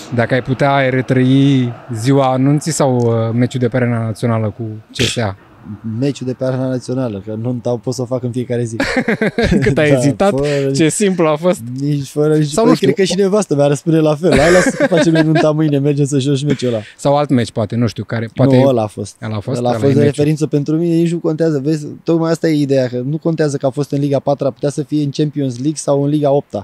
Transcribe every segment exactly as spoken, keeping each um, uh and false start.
Dacă ai putea, ai retrăi ziua anunții sau uh, meciul de pe arena națională cu C S A? Meciul de pe arena națională, că nu pot să o fac în fiecare zi. Cât ai da, ezitat, fără, ce simplu a fost. Nici fără, nici sau nu știu, cred că și nevastă mea răspunde la fel. Hai, lasă că facem nunta mâine, mergem să joci meciul ăla. Sau alt meci, poate, nu știu care. Poate nu, ăla a fost. Ăla a fost, ăla a fost de referință pentru mine, nici nu contează. Vezi, tocmai asta e ideea, că nu contează că a fost în Liga patru, putea să fie în Champions League sau în Liga opt.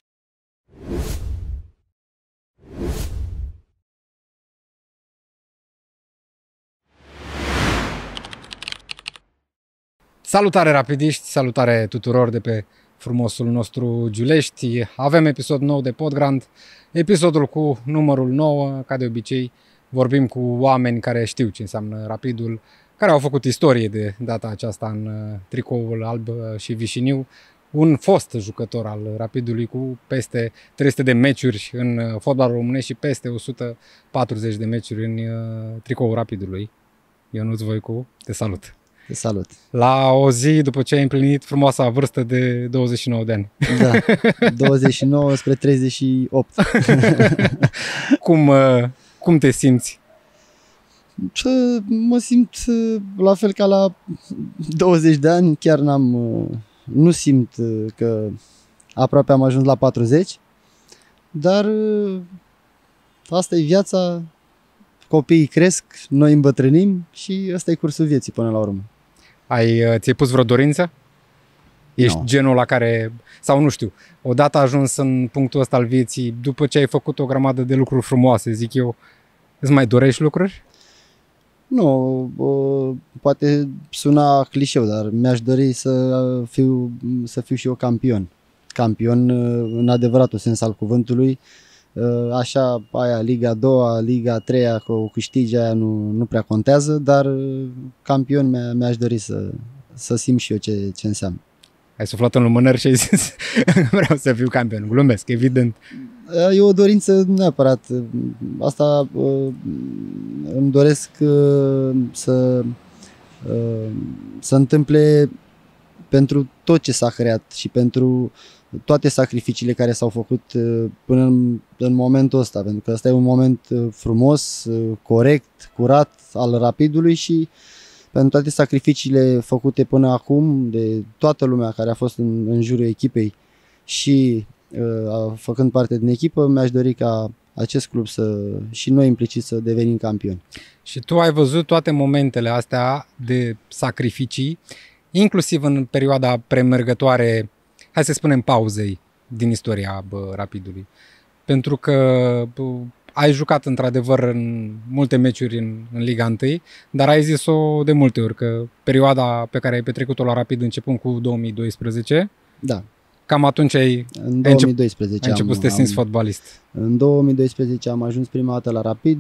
Salutare rapidiști, salutare tuturor de pe frumosul nostru Giulești. Avem episod nou de Podgrand, episodul cu numărul nouă, ca de obicei vorbim cu oameni care știu ce înseamnă Rapidul, care au făcut istorie de data aceasta în tricoul alb și vișiniu, un fost jucător al Rapidului cu peste trei sute de meciuri în fotbalul românesc și peste o sută patruzeci de meciuri în tricoul Rapidului. Ionuț Voicu, te salut! Te salut! La o zi după ce ai împlinit frumoasa vârstă de douăzeci și nouă de ani. Da, douăzeci și nouă spre treizeci și opt. cum, cum te simți? Mă simt la fel ca la douăzeci de ani, chiar n-am, nu simt că aproape am ajuns la patruzeci, dar asta e viața, copiii cresc, noi îmbătrânim și ăsta e cursul vieții până la urmă. Ai, ți-ai pus vreo dorință? Ești no. genul la care, sau nu știu, odată ajuns în punctul ăsta al vieții, după ce ai făcut o grămadă de lucruri frumoase, zic eu, îți mai dorești lucruri? Nu, poate suna clișeu, dar mi-aș dori să fiu, să fiu și eu campion. Campion în adevăratul sens al cuvântului. Așa, aia, Liga a doua, Liga a treia, că o câștigi, aia nu, nu prea contează, dar campion mi-a, mi-aș dori să, să simt și eu ce, ce înseamnă. Ai suflat în lumânări și ai zis vreau să fiu campion. Glumesc, evident. E o dorință neapărat. Asta îmi doresc să să întâmple pentru tot ce s-a creat și pentru toate sacrificiile care s-au făcut până în, în momentul ăsta, pentru că ăsta e un moment frumos, corect, curat al Rapidului și pentru toate sacrificiile făcute până acum de toată lumea care a fost în, în jurul echipei și uh, făcând parte din echipă, mi-aș dori ca acest club să, și noi implicit, să devenim campioni. Și tu ai văzut toate momentele astea de sacrificii, inclusiv în perioada premergătoare, hai să spunem, pauzei din istoria bă, Rapidului. Pentru că bă, ai jucat într-adevăr în multe meciuri în, în Liga unu, dar ai zis-o de multe ori că perioada pe care ai petrecut-o la Rapid începând cu două mii doisprezece, da. Cam atunci ai, în două mii doisprezece ai început am, să te simți am, fotbalist. În două mii doisprezece am ajuns prima dată la Rapid,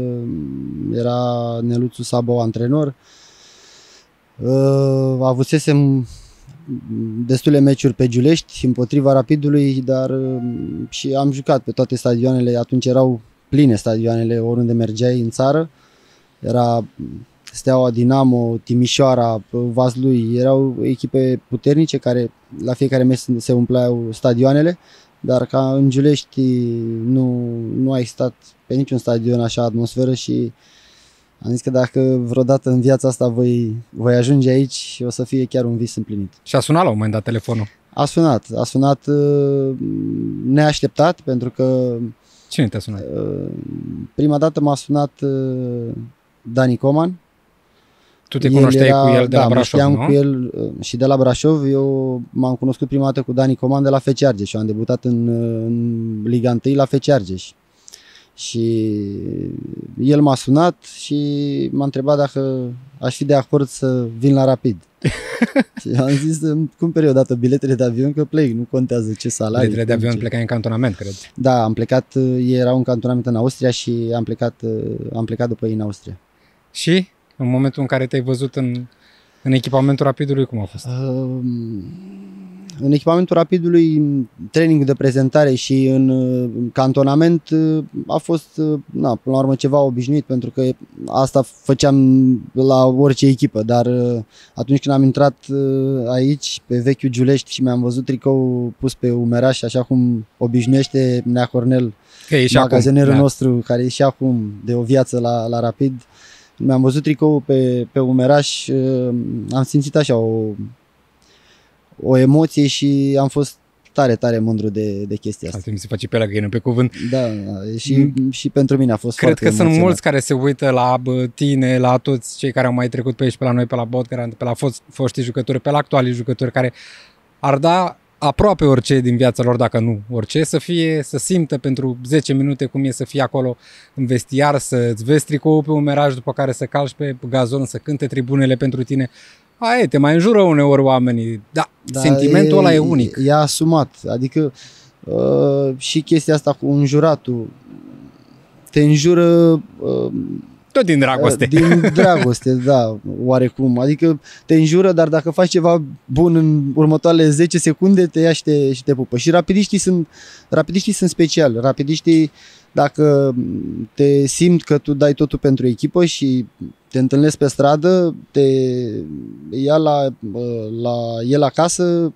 era Neluțu Sabo antrenor, avusesem destule meciuri pe Giulești împotriva Rapidului, dar și am jucat pe toate stadioanele, atunci erau pline stadioanele oriunde mergeai în țară, era Steaua, Dinamo, Timișoara, Vaslui, erau echipe puternice care la fiecare meci se umpleau stadioanele, dar ca în Giulești nu, nu a existat pe niciun stadion așa atmosferă și am zis că dacă vreodată în viața asta voi, voi ajunge aici, o să fie chiar un vis împlinit. Și a sunat la un moment dat telefonul? A sunat, a sunat neașteptat, pentru că... Cine te-a sunat? Prima dată m-a sunat Dani Coman. Tu te cunoșteai era, cu el de da, la Brașov, nu? cu el și de la Brașov. Eu m-am cunoscut prima dată cu Dani Coman de la F C Argeș. Eu am debutat în, în Liga unu la F C Argeș. Și el m-a sunat și m-a întrebat dacă aș fi de acord să vin la Rapid. Și am zis să-mi cumperi odată biletele de avion, că plec, nu contează ce salarii. Biletele de avion plecai în cantonament, cred. Da, am plecat, era un cantonament în Austria și am plecat, am plecat după ei în Austria. Și în momentul în care te-ai văzut în, în echipamentul Rapidului, cum a fost? Uh, în echipamentul Rapidului, trainingul de prezentare și în cantonament a fost, na, până la urmă, ceva obișnuit, pentru că asta făceam la orice echipă, dar atunci când am intrat aici, pe vechiul Giulești, și mi-am văzut tricou pus pe umeraș, așa cum obișnuiește Nea Cornel magazinerul acum, da. nostru care e și acum de o viață la, la Rapid. Mi-am văzut tricoul pe, pe umeraș, am simțit așa o, o emoție și am fost tare, tare mândru de, de chestia asta. Asta mi se face pe la găină pe cuvânt. Da, și, mm. și pentru mine a fost Cred foarte că emoționant. sunt mulți care se uită la tine, la toți cei care au mai trecut pe aici, pe la noi, pe la Podcast, pe la fost, foștii jucători, pe la actualii jucători care ar da aproape orice din viața lor, dacă nu orice, să fie, să simtă pentru zece minute cum e să fie acolo în vestiar, să-ți vezi tricoul pe umeraj, după care să calci pe gazon, să cânte tribunele pentru tine. Aia, te mai înjură uneori oamenii, da, da sentimentul e, ăla e unic. E asumat, adică uh, și chestia asta cu înjuratul, te înjură... Uh, tot din dragoste. Din dragoste, da, oarecum. Adică te înjură, dar dacă faci ceva bun în următoarele zece secunde, te ia și te, și te pupă. Și rapidiștii sunt, rapidiștii sunt speciali. Rapidiștii, dacă te simt că tu dai totul pentru echipă și te întâlnesc pe stradă, te ia la, la el acasă,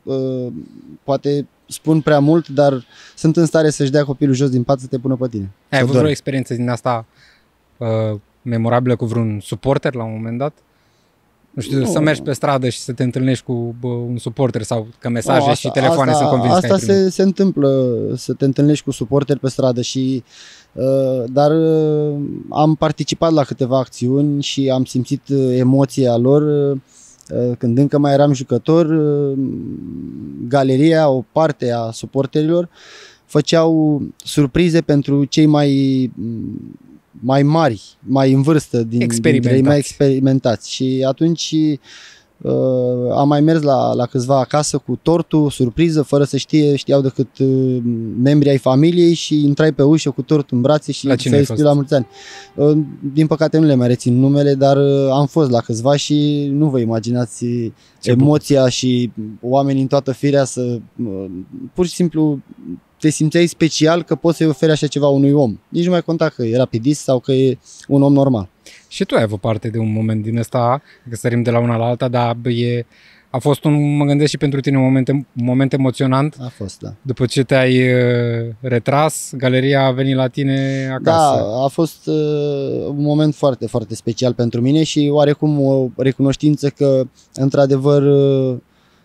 poate spun prea mult, dar sunt în stare să-și dea copilul jos din pat să te pună pe tine. Ai avut vreo experiență din asta uh, memorabilă cu vreun suporter la un moment dat? Nu știu, nu. Să mergi pe stradă și să te întâlnești cu bă, un suporter sau că mesaje no, asta, și telefoane asta, sunt convins asta că ai se, se întâmplă, să te întâlnești cu suporteri pe stradă și uh, dar uh, am participat la câteva acțiuni și am simțit uh, emoția lor uh, când încă mai eram jucător. Uh, galeria, o parte a suporterilor făceau surprize pentru cei mai mai mari, mai în vârstă, din, dintre ei mai experimentați. Și atunci uh, am mai mers la, la câțiva acasă cu tortul, surpriză, fără să știe, știau decât uh, membrii ai familiei și intrai pe ușă cu tortul în brațe și să-i spui la mulți ani. Uh, din păcate nu le mai rețin numele, dar uh, am fost la câțiva și nu vă imaginați ce emoția bun. Și oamenii în toată firea să uh, pur și simplu te simțeai special că poți să-i oferi așa ceva unui om. Nici nu mai conta că e rapidist sau că e un om normal. Și tu ai avut parte de un moment din ăsta, că sărim de la una la alta, dar e, a fost un, mă gândesc și pentru tine, un moment, un moment emoționant. A fost, da. După ce te-ai uh, retras, galeria a venit la tine acasă. Da, a fost uh, un moment foarte, foarte special pentru mine și oarecum o recunoștință că, într-adevăr, uh,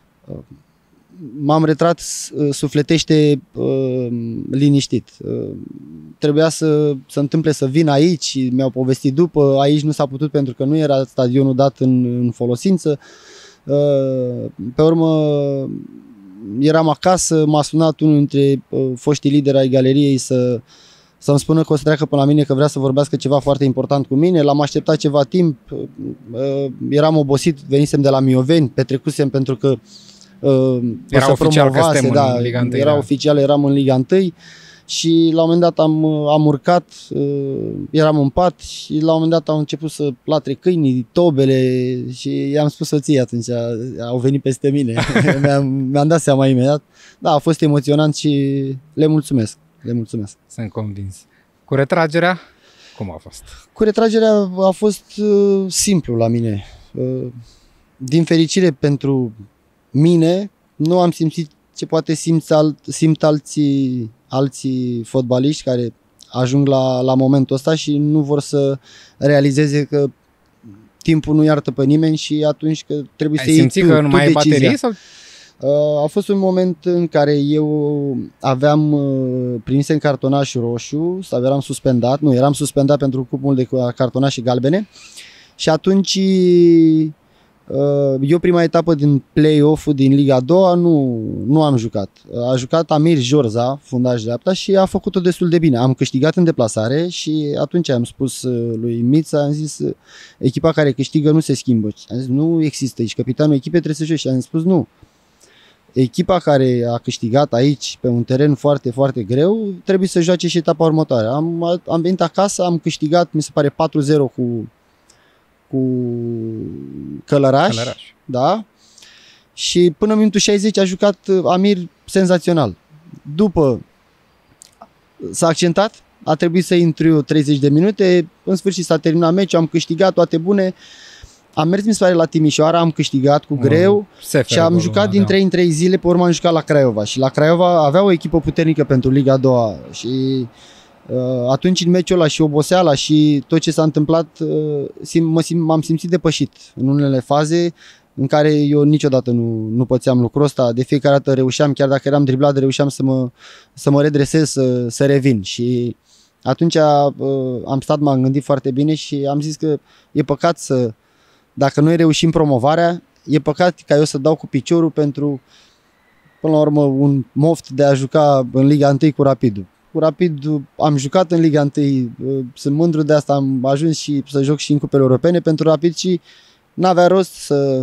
m-am retras sufletește uh, liniștit. Uh, trebuia să se întâmple să vin aici, mi-au povestit după, aici nu s-a putut pentru că nu era stadionul dat în, în folosință. Uh, pe urmă eram acasă, m-a sunat unul dintre uh, foștii lideri ai galeriei să să-mi spună că o să treacă până la mine, că vrea să vorbească ceva foarte important cu mine. L-am așteptat ceva timp, uh, eram obosit, venisem de la Mioveni, petrecusem pentru că Uh, era oficial că suntem da, în Liga unu. Era oficial, eram în Liga unu și la un moment dat am, am urcat, uh, eram în pat și la un moment dat au început să latre câinii, tobele și i-am spus soției atunci, au venit peste mine, mi-am, mi-am dat seama imediat. Da, a fost emoționant și le mulțumesc, le mulțumesc. Sunt convins. Cu retragerea, cum a fost? Cu retragerea a fost uh, simplu la mine. Uh, din fericire pentru mine, nu am simțit ce poate simți alt, simt alții, alții fotbaliști care ajung la, la momentul ăsta și nu vor să realizeze că timpul nu iartă pe nimeni și atunci că trebuie ai să iei tu, că nu mai ai decizia. baterii? Sau? A fost un moment în care eu aveam, primisem cartonaș roșu, sau eram suspendat, nu, eram suspendat pentru cupul de cartonașe galbene și atunci eu prima etapă din play-off-ul din Liga a doua nu, nu am jucat. A jucat Amir Jorza, fundaș dreapta, și a făcut-o destul de bine. Am câștigat în deplasare și atunci am spus lui Mița, am zis, echipa care câștigă nu se schimbă. Am zis, nu există aici, capitanul echipei trebuie să joci. Și am spus, nu. Echipa care a câștigat aici pe un teren foarte, foarte greu trebuie să joace și etapa următoare. Am, am venit acasă, am câștigat, mi se pare, patru zero cu cu Călăraș, Călăraș, da? Și până în minutul șaizeci a jucat Amir senzațional. După s-a accentat, a trebuit să intru eu treizeci de minute, în sfârșit s-a terminat meciul, am câștigat, toate bune. Am mers, mi se pare, la Timișoara, am câștigat cu greu mm, și am jucat lumea, din trei în trei zile, pe urmă am jucat la Craiova și la Craiova avea o echipă puternică pentru Liga a doua și Atunci în meciul ăla și oboseala și tot ce s-a întâmplat, sim, mă sim, m-am simțit depășit în unele faze în care eu niciodată nu, nu pățeam lucrul ăsta. De fiecare dată reușeam, chiar dacă eram driblat, reușeam să mă, să mă redresez, să, să revin. Și atunci am stat, m-am gândit foarte bine și am zis că e păcat să, dacă noi reușim promovarea, e păcat ca eu să dau cu piciorul pentru, până la urmă, un moft de a juca în Liga unu cu Rapidul. Cu Rapid am jucat în Liga unu, sunt mândru de asta, am ajuns și să joc și în cupele europene pentru Rapid și n-avea rost să,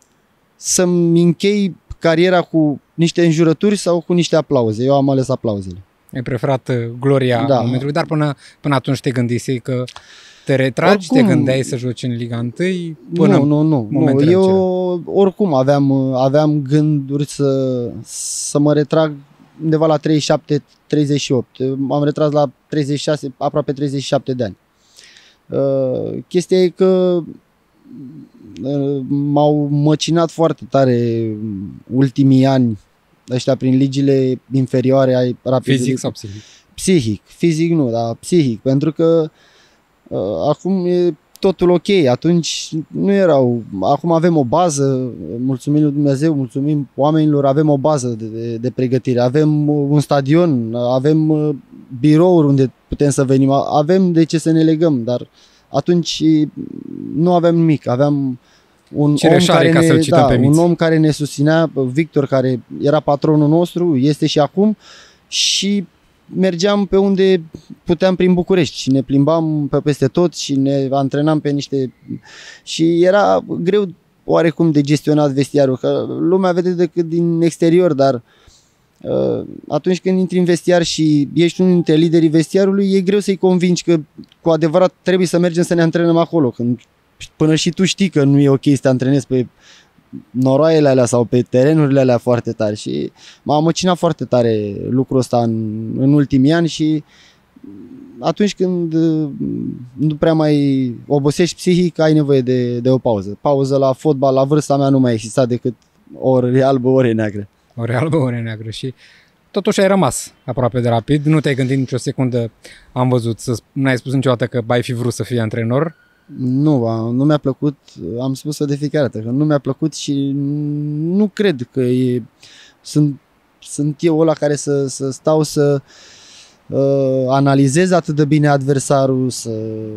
să-mi închei cariera cu niște înjurături sau cu niște aplauze. Eu am ales aplauzele. Ai preferat gloria da. momentului, dar până, până atunci te gândisei că te retragi, oricum, te gândeai să joci în Liga unu până nu, nu, nu, nu. Eu acelea. Oricum aveam, aveam gânduri să, să mă retrag undeva la treizeci și șapte treizeci și opt. M-am retras la treizeci și șase, aproape treizeci și șapte de ani. Uh, chestia e că uh, m-au măcinat foarte tare ultimii ani ăștia prin ligile inferioare ai Rapidului. Fizic sau psihic? Psihic, fizic nu, dar psihic, pentru că uh, acum e totul ok, atunci nu erau, acum avem o bază, mulțumim lui Dumnezeu, mulțumim oamenilor, avem o bază de, de, de pregătire, avem un stadion, avem birouri unde putem să venim, avem de ce să ne legăm, dar atunci nu aveam nimic, aveam un, om care, ca ne, da, pe un om care ne susținea, Victor, care era patronul nostru, este și acum, și mergeam pe unde puteam prin București și ne plimbam pe peste tot și ne antrenam pe niște... Și era greu oarecum de gestionat vestiarul, că lumea vede decât din exterior, dar uh, atunci când intri în vestiar și ești unul dintre liderii vestiarului, e greu să-i convingi că cu adevărat trebuie să mergem să ne antrenăm acolo, când până și tu știi că nu e ok să te antrenezi pe noroaiele alea sau pe terenurile alea foarte tari și m-a măcinat foarte tare lucrul ăsta în, în ultimii ani și atunci când nu prea mai obosești psihic, ai nevoie de, de o pauză. Pauză la fotbal, la vârsta mea nu mai exista decât ori albă, ori neagră. Ori albă, ori neagră și totuși ai rămas aproape de Rapid, nu te-ai gândit nicio secundă, am văzut, să n-ai spus niciodată că ai fi vrut să fii antrenor? Nu, nu mi-a plăcut, am spus-o de fiecare dată, că nu mi-a plăcut și nu cred că e, sunt, sunt eu ăla care să, să stau să uh, analizez atât de bine adversarul, să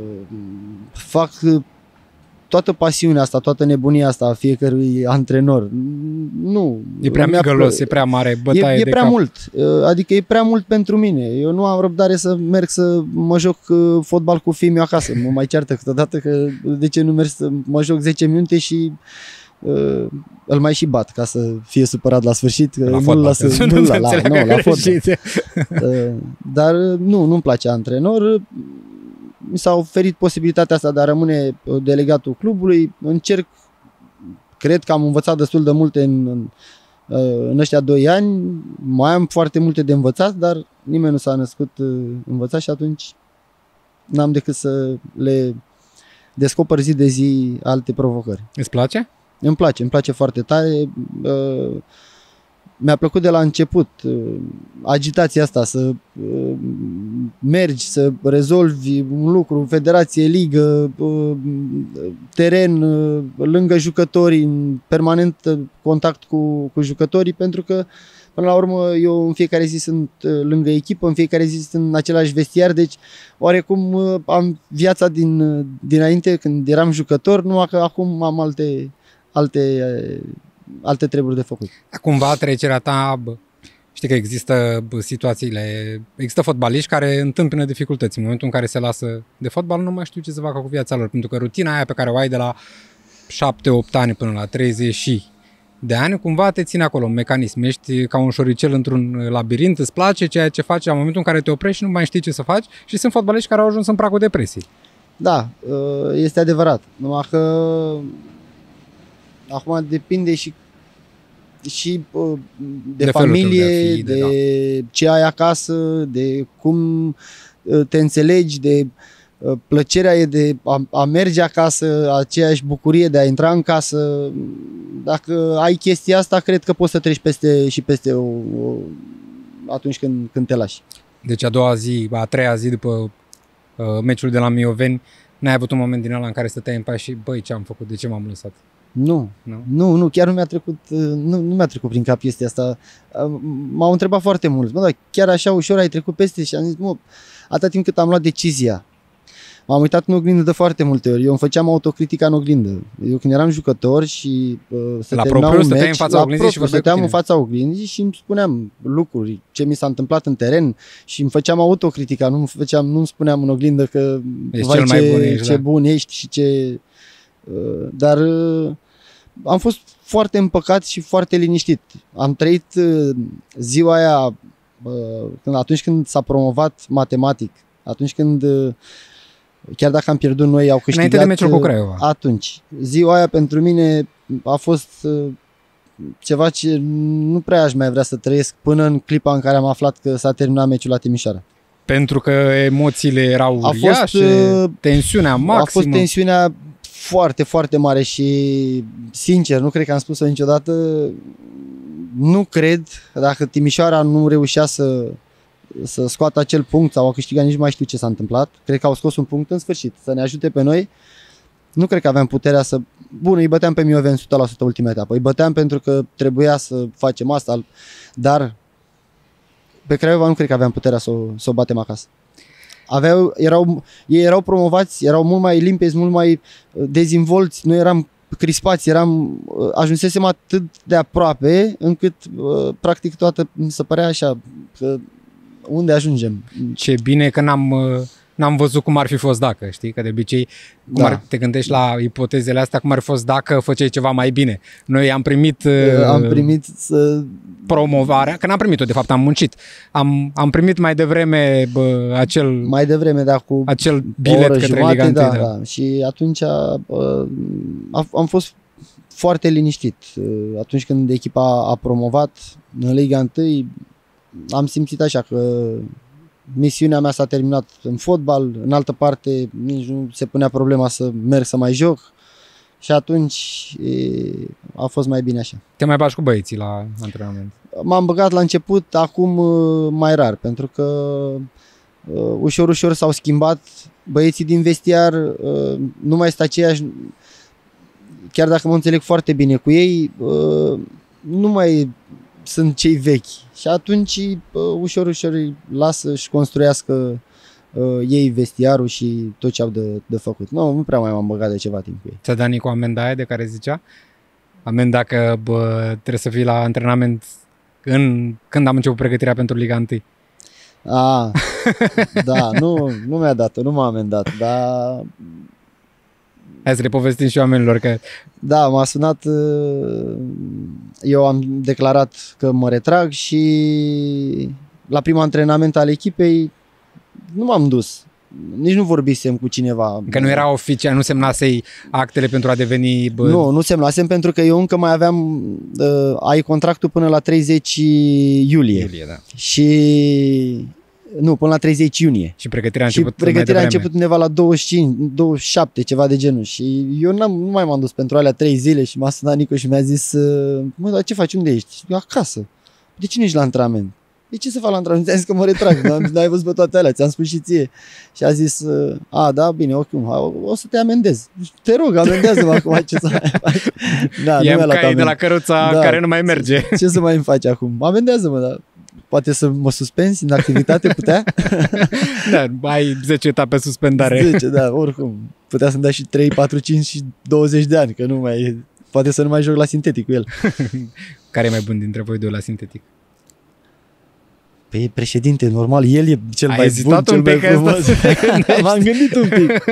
fac toată pasiunea asta, toată nebunia asta a fiecărui antrenor. Nu. E prea migălos, e prea mare bătaie e, e de prea cap. mult, adică e prea mult pentru mine. Eu nu am răbdare să merg să mă joc fotbal cu fiii mei acasă. Mă mai ceartă câteodată că de ce nu merg să mă joc zece minute și uh, îl mai și bat ca să fie supărat la sfârșit. La nu fotbal, lasă, nu, la, la, nu, la fotbal. uh, dar nu, nu-mi place antrenor. Mi s-a oferit posibilitatea asta de a rămâne delegatul clubului. Încerc, cred că am învățat destul de multe în, în, în ăștia doi ani. Mai am foarte multe de învățat, dar nimeni nu s-a născut învățat și atunci n-am decât să le descoper zi de zi alte provocări. Îți place? Îmi place, îmi place foarte tare. Mi-a plăcut de la început agitația asta, să mergi, să rezolvi un lucru, federație, ligă, teren, lângă jucători, în permanent contact cu, cu jucătorii, pentru că până la urmă eu în fiecare zi sunt lângă echipă, în fiecare zi sunt în același vestiar, deci oarecum am viața din, dinainte când eram jucător, numai că acum am alte, alte alte treburi de făcut. Cumva trecerea ta, bă, știi că există bă, situațiile, există fotbaliști care întâmpină dificultăți în momentul în care se lasă de fotbal, nu mai știu ce să facă cu viața lor, pentru că rutina aia pe care o ai de la șapte opt ani până la treizeci de ani, cumva te ține acolo, un mecanism, ești ca un șoricel într-un labirint, îți place ceea ce faci, la momentul în care te oprești nu mai știi ce să faci și sunt fotbaliști care au ajuns în pragul depresiei. Da, este adevărat, numai că acum depinde și și de, de familie, de, fi, de, de da. ce ai acasă, de cum te înțelegi, de plăcerea e de a, a merge acasă, aceeași bucurie de a intra în casă. Dacă ai chestia asta, cred că poți să treci peste și peste o, o, atunci când, când te lași. Deci a doua zi, a treia zi după uh, meciul de la Mioveni, n-ai avut un moment din ăla în care stăteai în pas și băi, ce am făcut, de ce m-am lăsat? Nu, Nu? nu, nu, chiar nu mi-a trecut, nu, nu mi-a trecut prin cap chestia asta. M-au întrebat foarte mulți, bă, dar chiar așa ușor ai trecut peste și am zis, mă, atâta timp cât am luat decizia. M-am uitat în oglindă de foarte multe ori. Eu îmi făceam autocritica în oglindă. Eu când eram jucător și uh, se la termina propriu, un meci, în fața la oglindii propriu, și stăteam în fața oglindii și îmi spuneam lucruri, ce mi s-a întâmplat în teren și îmi făceam autocritica, nu îmi făceam, nu îmi spuneam în oglindă că ești vai, cel mai ce, bun ești, ce da. bun ești și ce... Uh, dar uh, am fost foarte împăcat și foarte liniștit. Am trăit uh, ziua aia uh, când, atunci când s-a promovat matematic, atunci când uh, chiar dacă am pierdut, noi au câștigat. Înainte de meciul cu Craiova. Atunci. Ziua aia pentru mine a fost uh, ceva ce nu prea aș mai vrea să trăiesc până în clipa în care am aflat că s-a terminat meciul la Timișoara. Pentru că emoțiile erau A fost, uriașe, uh, tensiunea maximă. A fost tensiunea foarte, foarte mare și sincer, nu cred că am spus-o niciodată, nu cred, dacă Timișoara nu reușea să să scoată acel punct sau a câștigat, nici nu mai știu ce s-a întâmplat. Cred că au scos un punct în sfârșit, să ne ajute pe noi. Nu cred că aveam puterea să... Bun, îi băteam pe Mioveni o sută la sută ultima etapă. Îi băteam pentru că trebuia să facem asta, dar pe Craiova nu cred că aveam puterea să o, să o batem acasă. Aveau, erau, ei erau promovați, erau mult mai limpezi, mult mai dezvolți, noi eram crispați, eram, ajunsesem atât de aproape încât practic toată mi se părea așa că unde ajungem? Ce bine că n-am, n-am văzut cum ar fi fost dacă, știi? Că de obicei cum Da. ar, te gândești la ipotezele astea, cum ar fi fost dacă făceai ceva mai bine. Noi am primit, am primit să... promovarea, că n-am primit-o, de fapt am muncit. Am, am primit mai devreme bă, acel, mai devreme, da, cu acel bilet oră către jumate, Liga unu. da, Da. da. Și atunci bă, am fost foarte liniștit. Atunci când echipa a promovat în Liga unu, am simțit așa că misiunea mea s-a terminat în fotbal, în altă parte nici nu se punea problema să merg să mai joc și atunci e, a fost mai bine așa. Te mai bagi cu băieții la antrenament? M-am băgat la început, acum mai rar, pentru că uh, ușor, ușor s-au schimbat băieții din vestiar, uh, nu mai este aceeași, chiar dacă mă înțeleg foarte bine cu ei, uh, nu mai sunt cei vechi și atunci uh, ușor, ușor îi las să-și construiască uh, ei vestiarul și tot ce au de, de făcut. Nu, nu prea mai m-am băgat de ceva timp cu ei. Ți-a dat Nicu amenda aia de care zicea? Amenda că bă, trebuie să fii la antrenament în, când am început pregătirea pentru Liga unu. Ah, da, nu, nu mi-a dat-o, nu m-a amendat, dar... Hai să le povestim și oamenilor că... Da, m-a sunat, eu am declarat că mă retrag și la primul antrenament al echipei nu m-am dus, nici nu vorbisem cu cineva. Că nu era oficial, nu semnasei actele pentru a deveni... Bă... Nu, nu semnasem pentru că eu încă mai aveam, uh, ai contractul până la treizeci iulie, iulie da. și... Nu, până la treizeci iunie. Și pregătirea a Și început pregătirea mai a început undeva la douăzeci și cinci, douăzeci și șapte, ceva de genul. Și eu n-am, nu mai m-am dus pentru alea trei zile și m-a sunat Nicu și mi-a zis: mă, dar ce faci, unde ești? Eu acasă. De ce nu ești la antrenament? De ce să fac la antrenament? Ți-am zis că mă retrag, n-ai văzut pe toate alea, ți-am spus și ție. Și a zis: a, da, bine, ok, o să te amendez. Te rog, amendează-mă acum, ce să mai faci? Da, I-am cai de la căruța da, care nu mai merge. Ce, ce să mai îmi faci acum? Amendează-mă, da. Poate să mă suspenzi în activitate, putea? Da, ai zece etape suspendare. zece, da, oricum. Putea să-mi dea și trei, patru, cinci și douăzeci de ani, că nu mai... Poate să nu mai joc la sintetic cu el. Care e mai bun dintre voi doi la sintetic? Păi președinte, normal, el e cel Ai mai bun, cel un mai pic frumos. M-am gândit un pic.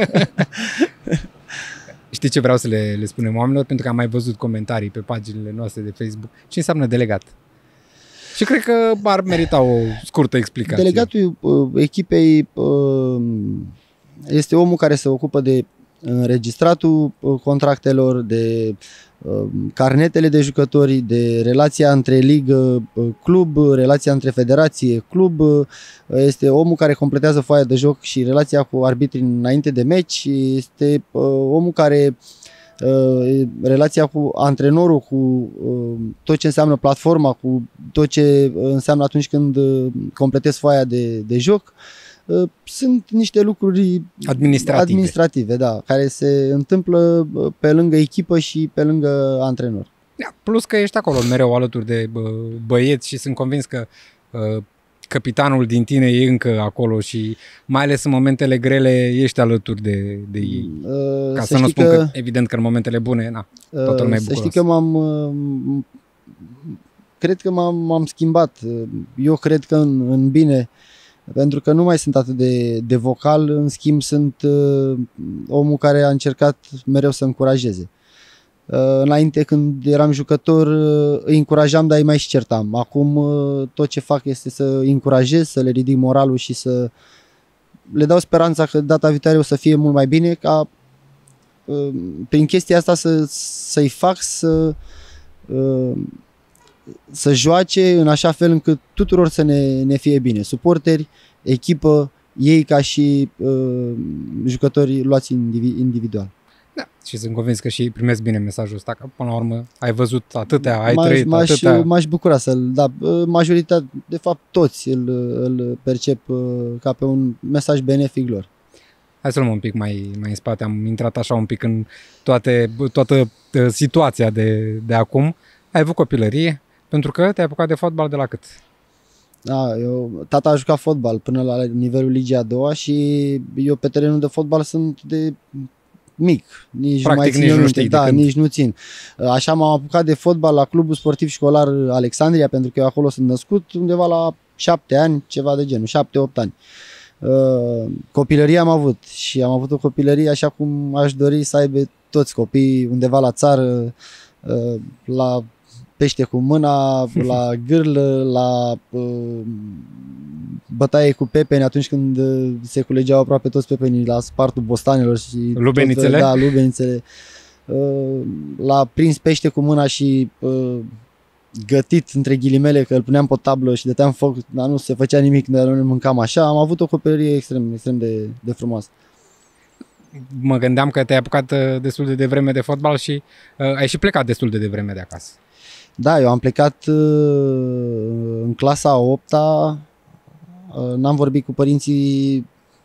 Știi ce vreau să le, le spunem oamenilor? Pentru că am mai văzut comentarii pe paginile noastre de Facebook. Ce înseamnă delegat? Și cred că ar merita o scurtă explicație. Delegatul uh, echipei uh, este omul care se ocupă de înregistratul uh, contractelor, de uh, carnetele de jucători, de relația între ligă, uh, club, relația între federație, club. Uh, este omul care completează foaia de joc și relația cu arbitrii înainte de meci. Este uh, omul care uh, relația cu antrenorul, cu uh, tot ce înseamnă platforma, cu tot ce înseamnă atunci când uh, completezi foaia de, de joc, uh, sunt niște lucruri administrative. administrative, da, care se întâmplă pe lângă echipă și pe lângă antrenor. Plus că ești acolo mereu alături de bă, băieți și sunt convins că uh, capitanul din tine e încă acolo și mai ales în momentele grele ești alături de, de ei. Uh, Ca să, să nu spun că, că, evident că în momentele bune, na, toată lumea e bucuros. Să știi că m-am, cred că m-am, m-am schimbat. Eu cred că în, în bine, pentru că nu mai sunt atât de, de vocal, în schimb sunt uh, omul care a încercat mereu să încurajeze. Înainte, când eram jucător, îi încurajam, dar îi mai și certam. Acum tot ce fac este să îi încurajez, să le ridic moralul și să le dau speranța că data viitoare o să fie mult mai bine, ca prin chestia asta să, să-i fac să, să joace în așa fel încât tuturor să ne, ne fie bine. Suporteri, echipă, ei ca și uh, jucători luați individual. Da, și sunt convins că și ei primesc bine mesajul ăsta, că până la urmă ai văzut atâtea, ai m-aș, trăit m-aș, atâtea. M-aș bucura să-l, da, majoritatea, de fapt toți îl, îl percep ca pe un mesaj benefic lor. Hai să luăm un pic mai, mai în spate, am intrat așa un pic în toate, toată situația de, de acum. Ai avut copilărie, pentru că te-ai apucat de fotbal de la cât? Da, eu, tata a jucat fotbal până la nivelul ligii a doua și eu pe terenul de fotbal sunt de mic, nici Practic, mai țin nici eu nu minte, știi da, când... nici nu țin. Așa m-am apucat de fotbal la clubul sportiv școlar Alexandria, pentru că eu acolo sunt născut, undeva la șapte ani, ceva de genul, șapte opt ani. Uh, copilărie am avut și am avut o copilărie așa cum aș dori să aibă toți copiii, undeva la țară, uh, la pește cu mâna, la gârlă, la uh, bătaie cu pepeni atunci când uh, se culegeau aproape toți pepenii la spartul bostanelor și lubenițele, tot, da, lubenițele. Uh, la prins pește cu mâna și uh, gătit între ghilimele, că îl puneam pe o tablă și dăteam foc, dar nu se făcea nimic, noi nu mâncam așa. Am avut o copilărie extrem, extrem de, de frumoasă. Mă gândeam că te-ai apucat destul de devreme de fotbal și uh, ai și plecat destul de devreme de acasă. Da, eu am plecat uh, în clasa a opta, uh, n-am vorbit cu părinții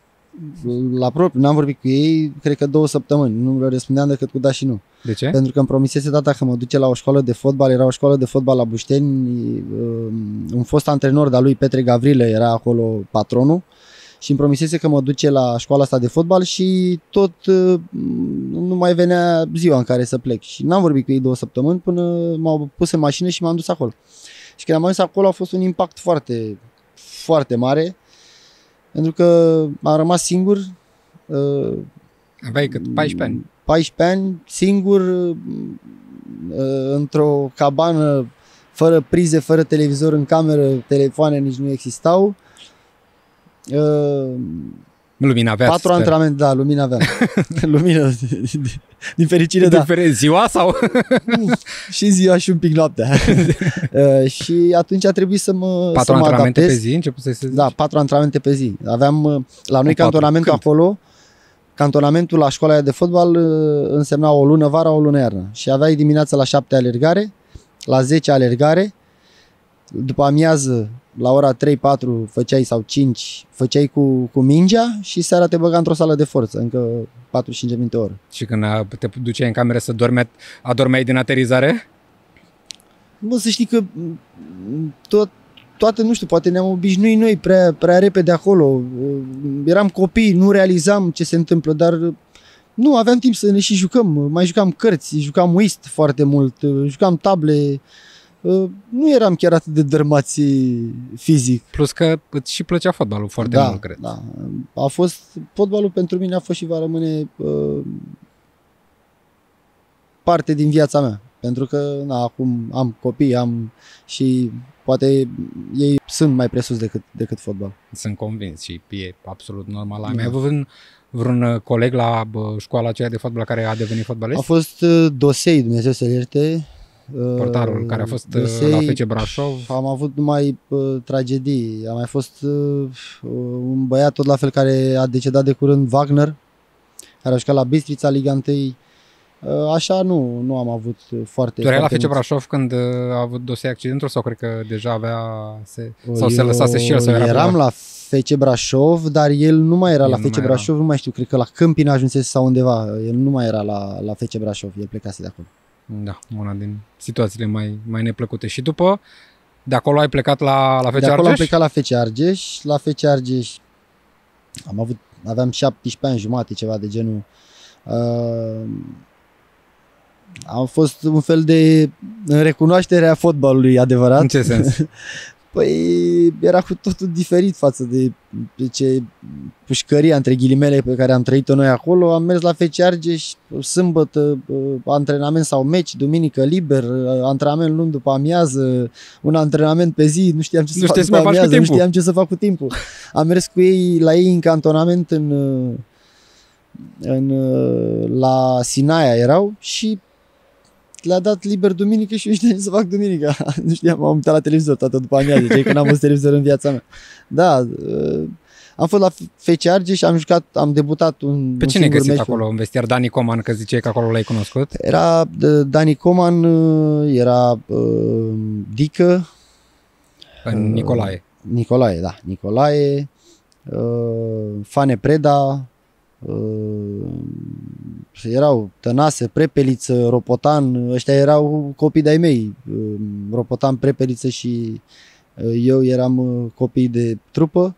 la propriu, n-am vorbit cu ei, cred că două săptămâni, nu le răspundeam decât cu da și nu. De ce? Pentru că îmi promisese tata că mă duce la o școală de fotbal, era o școală de fotbal la Bușteni, uh, un fost antrenor de-a lui Petre Gavrilă era acolo patronul și îmi promisese că mă duce la școala asta de fotbal și tot uh, nu mai venea ziua în care să plec. Și n-am vorbit cu ei două săptămâni până m-au pus în mașină și m-am dus acolo. Și când am ajuns acolo a fost un impact foarte, foarte mare, pentru că am rămas singur. Uh, Aveai cât? paisprezece ani? paisprezece ani, singur, uh, într-o cabană, fără prize, fără televizor în cameră, telefoane nici nu existau. Uh, Lumina avea. Patru antrenamente, da, lumină aveam. Lumină, din fericire, da. Din ziua sau? Și ziua și un pic noaptea. uh, și atunci a trebuit să mă Patru să mă antrenamente adaptez. pe zi? Început să se Da, patru antrenamente pe zi. Aveam, la noi o, cantonamentul patru. acolo, cantonamentul la școala de fotbal însemna o lună vara, o lună iarnă. Și aveai dimineața la șapte alergare, la zece alergare, după amiază la ora trei patru făceai sau cinci făceai cu, cu mingea și seara te băga într-o sală de forță, încă patruzeci și cinci de minute o oră. Și când te duceai în cameră să dorme, adormeai din aterizare? Bă, să știi că tot, toate, nu știu, poate ne-am obișnuit noi prea, prea repede acolo. Eram copii, nu realizam ce se întâmplă, dar nu, aveam timp să ne și jucăm. Mai jucam cărți, jucam whist foarte mult, jucam table. Nu eram chiar atât de dărmați fizic. Plus că îți și plăcea fotbalul foarte da, mult, cred. Da. A fost, fotbalul pentru mine a fost și va rămâne uh, parte din viața mea. Pentru că na, acum am copii, am și poate ei sunt mai presus decât, decât fotbal. Sunt convins și e absolut normal. Am da. Ai avut vreun, vreun coleg la bă, școala aceea de fotbal care a devenit fotbalist? A fost uh, Dosei, Dumnezeu să-l ierte. Portarul uh, care a fost Dosei, la F C Brașov. Am avut numai uh, tragedii. A mai fost uh, un băiat tot la fel care a decedat de curând, Wagner, care a jucat la Bistrița, Liga unu. Așa nu, nu am avut foarte... Tu erai la F C mulți. Brașov când a avut dosai accidentul sau cred că deja avea... Se, sau se lăsase și el sau era eram pe la F C Brașov, dar el nu mai era El la nu F C mai Brașov, era. nu mai știu, cred că la Câmpina ajunsese sau undeva. El nu mai era la, la F C Brașov, el plecase de acolo. Da, una din situațiile mai, mai neplăcute. Și după, de acolo ai plecat la, la F C De acolo Argeș? am plecat la F C Argeș. La F C Argeș am avut, aveam șaptesprezece ani jumate, ceva de genul. Uh, am fost un fel de recunoaștere a fotbalului adevărat. În ce sens? Păi era cu totul diferit față de ce pușcăria, între ghilimele, pe care am trăit-o noi acolo. Am mers la F C Argeș, sâmbătă, antrenament sau meci, duminică liber, antrenament luni după amiază, un antrenament pe zi, nu știam ce să Nu fac știi după să mai faci cu amiază, nu timpul. știam ce să fac cu timpul. Am mers cu ei, la ei în cantonament în, în, la Sinaia erau și le-a dat liber duminică și eu nu știam ce să fac duminica. Nu știam, m-am uitat la televizor toată după amiază, cei că n-am văzut televizor în viața mea. Da, am fost la F C Argeș și am jucat, am debutat un Pe un cine ai singur găsit meci. acolo în vestiar? Dani Coman, că ziceai că acolo l-ai cunoscut. Era Dani Coman, era uh, Dică, În Nicolae. Nicolae, da, Nicolae, uh, Fane Preda, uh, erau Tănase, Prepeliță, Ropotan, ăștia erau copii de-ai mei, uh, Ropotan, Prepeliță și uh, eu eram uh, copii de trupă.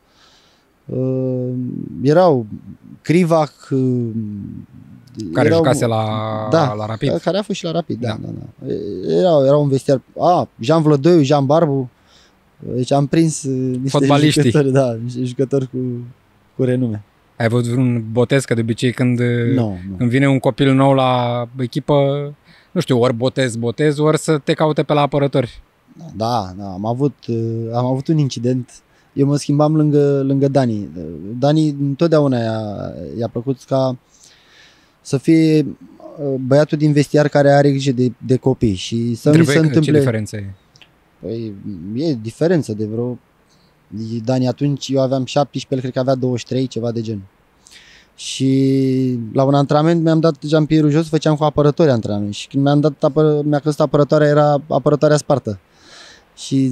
Uh, erau Crivac, uh, Care erau, jucase la, da, la Rapid. care a fost și la Rapid, da, Da. da, da. Erau, erau un vestiar, a, Jean Vlădoiu, Jean Barbu, deci am prins uh, niște Fotbaliștii. jucători, da, niște jucători cu, cu renume. Ai avut vreun botez? Că de obicei când, Nu, nu. când vine un copil nou la echipă, nu știu, ori botez, botez, ori să te caute pe la apărători. Da, da, am avut, uh, am avut un incident. Eu mă schimbam lângă, lângă Dani. Dani întotdeauna i-a, i-a plăcut ca să fie uh, băiatul din vestiar care are grijă de, de copii și să nu Între se voi, ce întâmple... diferență e? Păi, e diferență de vreo... Dani atunci eu aveam șaptesprezece, el cred că avea douăzeci și trei, ceva de gen. Și la un antrenament mi-am dat jampierul jos, făceam cu apărători antrenament și când mi-am dat apă, mi-a căzut apărătoarea, era apărătoarea spartă. Și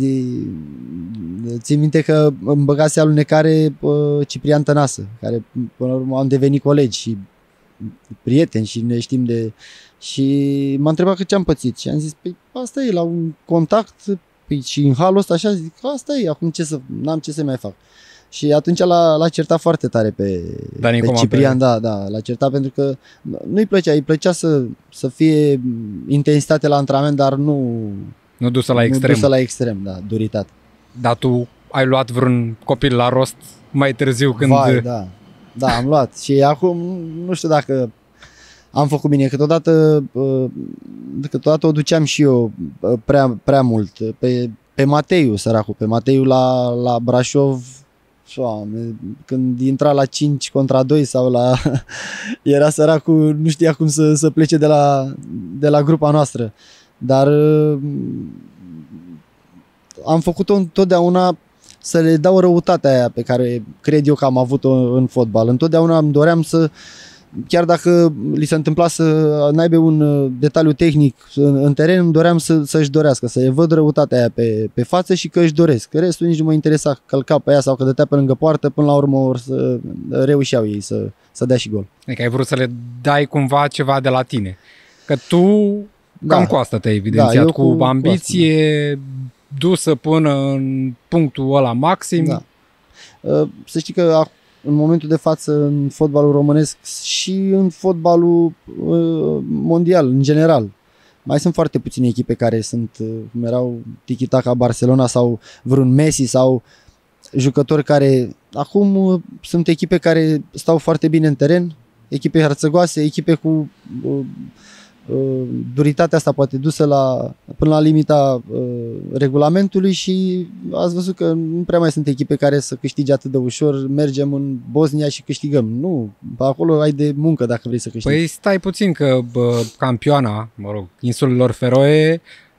țin minte că îmi băgase alunecare uh, Ciprian Tănasă, care până la urmă am devenit colegi și prieteni și ne știm de... Și m-a întrebat că ce am pățit și am zis, păi asta e, la un contact, păi, și în halul ăsta așa, zic, asta e, acum ce să, n-am ce să mai fac. Și atunci l-a, l-a certat foarte tare pe, Dani pe Coman, Ciprian, pe... da, da, l-a certat pentru că nu-i plăcea, îi plăcea să, să fie intensitate la antrenament, dar nu... Nu dusă la extrem. Nu dusă la extrem, da, duritate. Dar tu ai luat vreun copil la rost mai târziu când... Vai, da, da, am luat. Și acum nu știu dacă am făcut bine. Câteodată, câteodată o duceam și eu prea, prea mult. Pe, pe Mateiu, săracul, pe Mateiu la, la Brașov, Doamne, când intra la cinci contra doi sau la... Era săracul, nu știa cum să, să plece de la, de la grupa noastră. Dar am făcut-o întotdeauna să le dau răutatea aia pe care cred eu că am avut-o în fotbal. Întotdeauna îmi doream să, chiar dacă li se întâmpla să n-aibă un detaliu tehnic în, în teren, îmi doream să, să-și dorească, să-i văd răutatea aia pe, pe față și că își doresc. Restul nici nu mă interesa, călca pe ea sau că dătea pe lângă poartă, până la urmă or să reușeau ei să, să dea și gol. Adică ai vrut să le dai cumva ceva de la tine. Că tu cam Da. cu asta te-ai evidențiat, Da, cu, cu- ambiție cu dusă până în punctul ăla maxim. Da. Să știi că în momentul de față în fotbalul românesc și în fotbalul mondial în general mai sunt foarte puține echipe care sunt, cum erau Tiki-Taka Barcelona sau vreun Messi sau jucători care acum sunt echipe care stau foarte bine în teren, echipe hărțăgoase, echipe cu duritatea asta poate dusă la, până la limita uh, regulamentului și ați văzut că nu prea mai sunt echipe care să câștige atât de ușor. Mergem în Bosnia și câștigăm. Nu, acolo ai de muncă dacă vrei să câștigi. Păi stai puțin că bă, campioana, mă rog, insulelor Feroe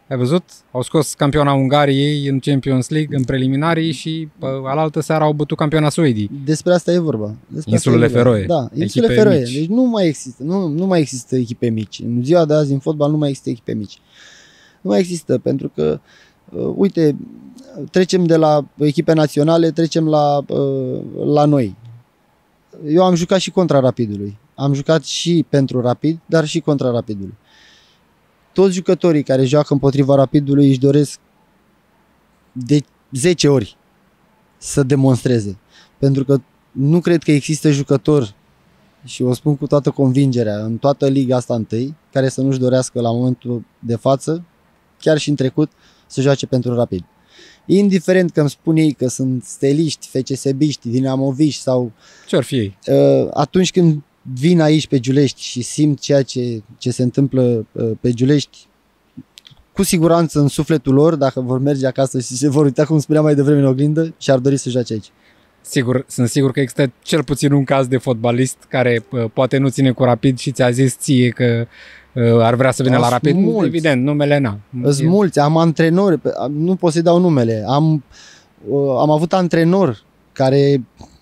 Ai văzut? Au scos campiona Ungariei în Champions League, în preliminarii și alaltă seară au bătut campiona Suediei. Despre asta e vorba. Despre Insulele asta e vorba. Feroe. Da, Insulele Feroe. Mici. Deci nu mai există, nu, nu mai există echipe mici. În ziua de azi în fotbal nu mai există echipe mici. Nu mai există, pentru că, uh, uite, trecem de la echipe naționale, trecem la, uh, la noi. Eu am jucat și contra Rapidului. Am jucat și pentru Rapid, dar și contra Rapidului. Toți jucătorii care joacă împotriva Rapidului își doresc de zece ori să demonstreze. Pentru că nu cred că există jucător, și o spun cu toată convingerea, în toată liga asta întâi, care să nu-și dorească la momentul de față, chiar și în trecut, să joace pentru Rapid. Indiferent că îmi spun ei că sunt steliști, F C S-biști, dinamoviști sau... Ce-or fi ei? Atunci când vin aici pe Giulești și simt ceea ce, ce se întâmplă pe Giulești, cu siguranță în sufletul lor, dacă vor merge acasă și se vor uita, cum spuneam mai devreme, în oglindă, și-ar dori să joace aici. Sigur, sunt sigur că există cel puțin un caz de fotbalist care uh, poate nu ține cu Rapid și ți-a zis ție că uh, ar vrea să vină la Rapid. Mulți. Evident, numele n-am. Sunt mulți, am antrenori, nu pot să-i dau numele. Am, uh, am avut antrenor care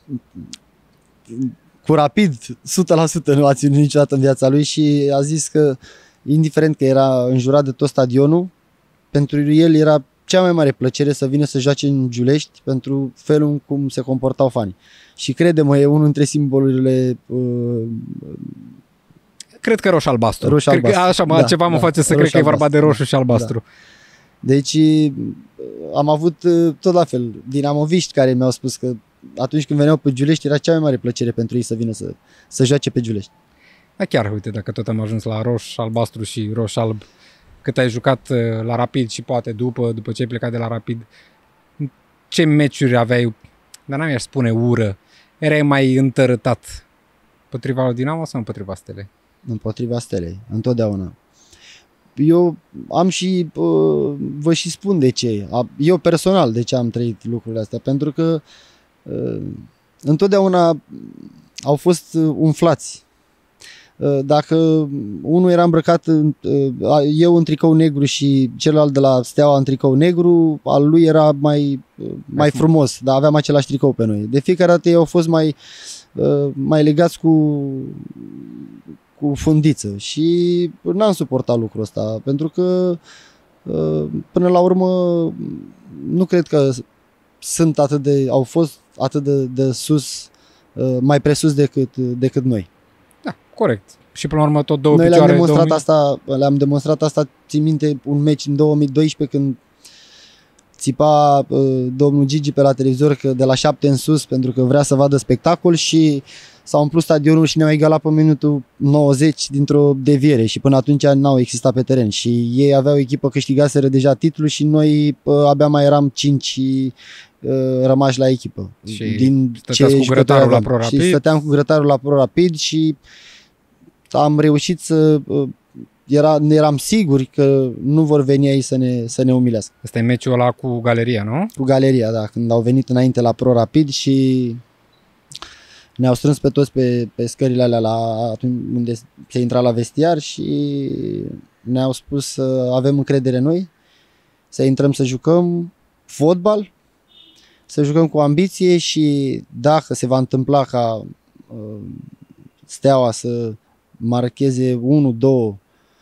cu Rapid o sută la sută nu a ținut niciodată în viața lui și a zis că, indiferent că era înjurat de tot stadionul, pentru el era cea mai mare plăcere să vină să joace în Giulești pentru felul în cum se comportau fanii. Și crede-mă, e unul dintre simbolurile... Uh, cred că roșu-albastru. roșu-albastru. Așa, da, ceva da, mă face să cred că e vorba de roșu și albastru. Da. Deci am avut tot la fel dinamoviști care mi-au spus că atunci când veneau pe Giulești era cea mai mare plăcere pentru ei să vină să, să joace pe Giulești. Da, chiar, uite, dacă tot am ajuns la roșu-albastru și roșu-alb, cât ai jucat la Rapid și poate după, după ce ai plecat de la Rapid, ce meciuri aveai, dar n-am i-aș spune ură, erai mai întărătat împotriva lui Dinamo sau împotriva Stelei? Împotriva Stelei, întotdeauna. Eu am și, vă și spun de ce, eu personal de ce am trăit lucrurile astea, pentru că întotdeauna au fost umflați. Dacă unul era îmbrăcat, eu în tricou negru și celălalt de la Steaua în tricou negru, al lui era mai, mai frumos, dar aveam același tricou pe noi. De fiecare dată ei au fost mai, mai legați cu, cu fundiță și n-am suportat lucrul ăsta, pentru că până la urmă nu cred că sunt atât de, au fost atât de, de sus, mai presus decât, decât noi. Da, corect. Și până la urmă tot două Noi picioare. le-am demonstrat, două mii... asta, le-am demonstrat asta, țin minte, un meci în două mii doisprezece când țipa uh, domnul Gigi pe la televizor că de la șapte în sus pentru că vrea să vadă spectacol și s-a umplut stadionul și ne-au egalat pe minutul nouăzeci dintr-o deviere și până atunci n-au existat pe teren și ei aveau echipă, câștigaseră deja titlul și noi uh, abia mai eram cinci uh, rămași la echipă. Și din ce cu grătarul la Pro Rapid. Și stăteam cu grătarul la Pro Rapid și am reușit să... Uh, Era, eram siguri că nu vor veni aici să ne, să ne umilească. Ăsta e meciul ăla cu Galeria, nu? Cu Galeria, da, când au venit înainte la Pro Rapid și ne-au strâns pe toți pe, pe scările alea la, atunci unde se intra la vestiar și ne-au spus să avem încredere în noi, să intrăm să jucăm fotbal, să jucăm cu ambiție și dacă se va întâmpla ca uh, Steaua să marcheze unu, doi,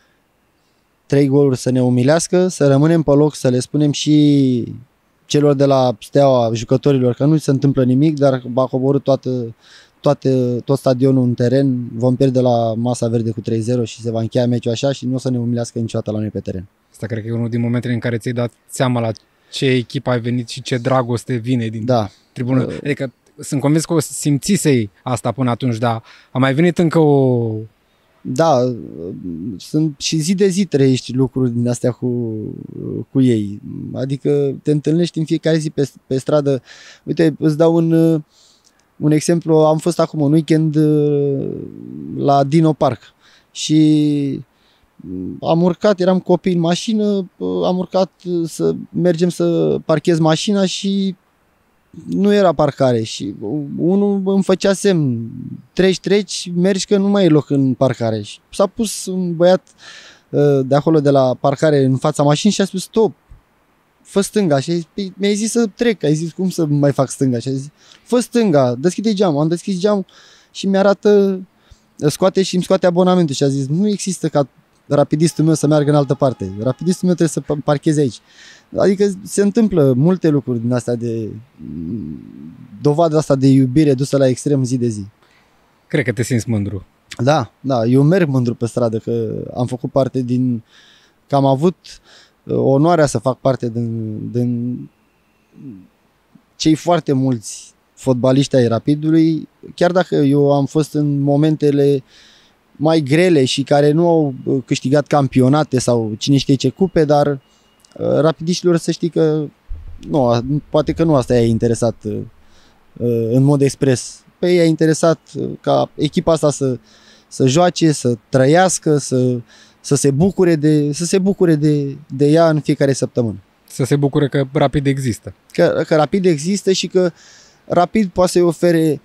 trei goluri să ne umilească, să rămânem pe loc, să le spunem și celor de la Steaua, jucătorilor, că nu se întâmplă nimic, dar va coborî toată, toate, tot stadionul în teren, vom pierde la Masa Verde cu trei zero și se va încheia meciul așa și nu o să ne umilească niciodată la noi pe teren. Asta cred că e unul din momentele în care ți-ai dat seama la ce echipă ai venit și ce dragoste vine din da. tribună. Uh, adică sunt convins că o simțisei asta până atunci, dar a mai venit încă o... Da, sunt și zi de zi trăiești lucruri din astea cu, cu ei. Adică te întâlnești în fiecare zi pe, pe stradă. Uite, îți dau un, un exemplu. Am fost acum un weekend la Dino Park și am urcat, eram copii în mașină, am urcat să mergem să parchez mașina și nu era parcare și unul îmi făcea semn, treci, treci, mergi că nu mai e loc în parcare. Și s-a pus un băiat de acolo de la parcare în fața mașinii și a spus stop, fă stânga. Și mi-ai zis să trec, ai zis cum să mai fac stânga. Și a zis fă stânga, deschide geamul. Am deschis geamul și mi-arată, scoate și îmi scoate abonamentul și a zis nu există ca rapidistul meu să meargă în altă parte. Rapidistul meu trebuie să parcheze aici. Adică se întâmplă multe lucruri din astea de dovadă asta de iubire dusă la extrem zi de zi. Cred că te simți mândru. Da, da, eu merg mândru pe stradă că am făcut parte din, că am avut onoarea să fac parte din, din cei foarte mulți fotbaliști ai Rapidului, chiar dacă eu am fost în momentele mai grele și care nu au câștigat campionate sau cine știe ce cupe, dar rapidiștilor să știi că nu, poate că nu asta i-a interesat în mod expres. Pe ei i-a interesat ca echipa asta să, să joace, să trăiască, să, să se bucure, de, să se bucure de, de ea în fiecare săptămână. Să se bucure că Rapid există. Că, că Rapid există și că Rapid poate să-i ofere,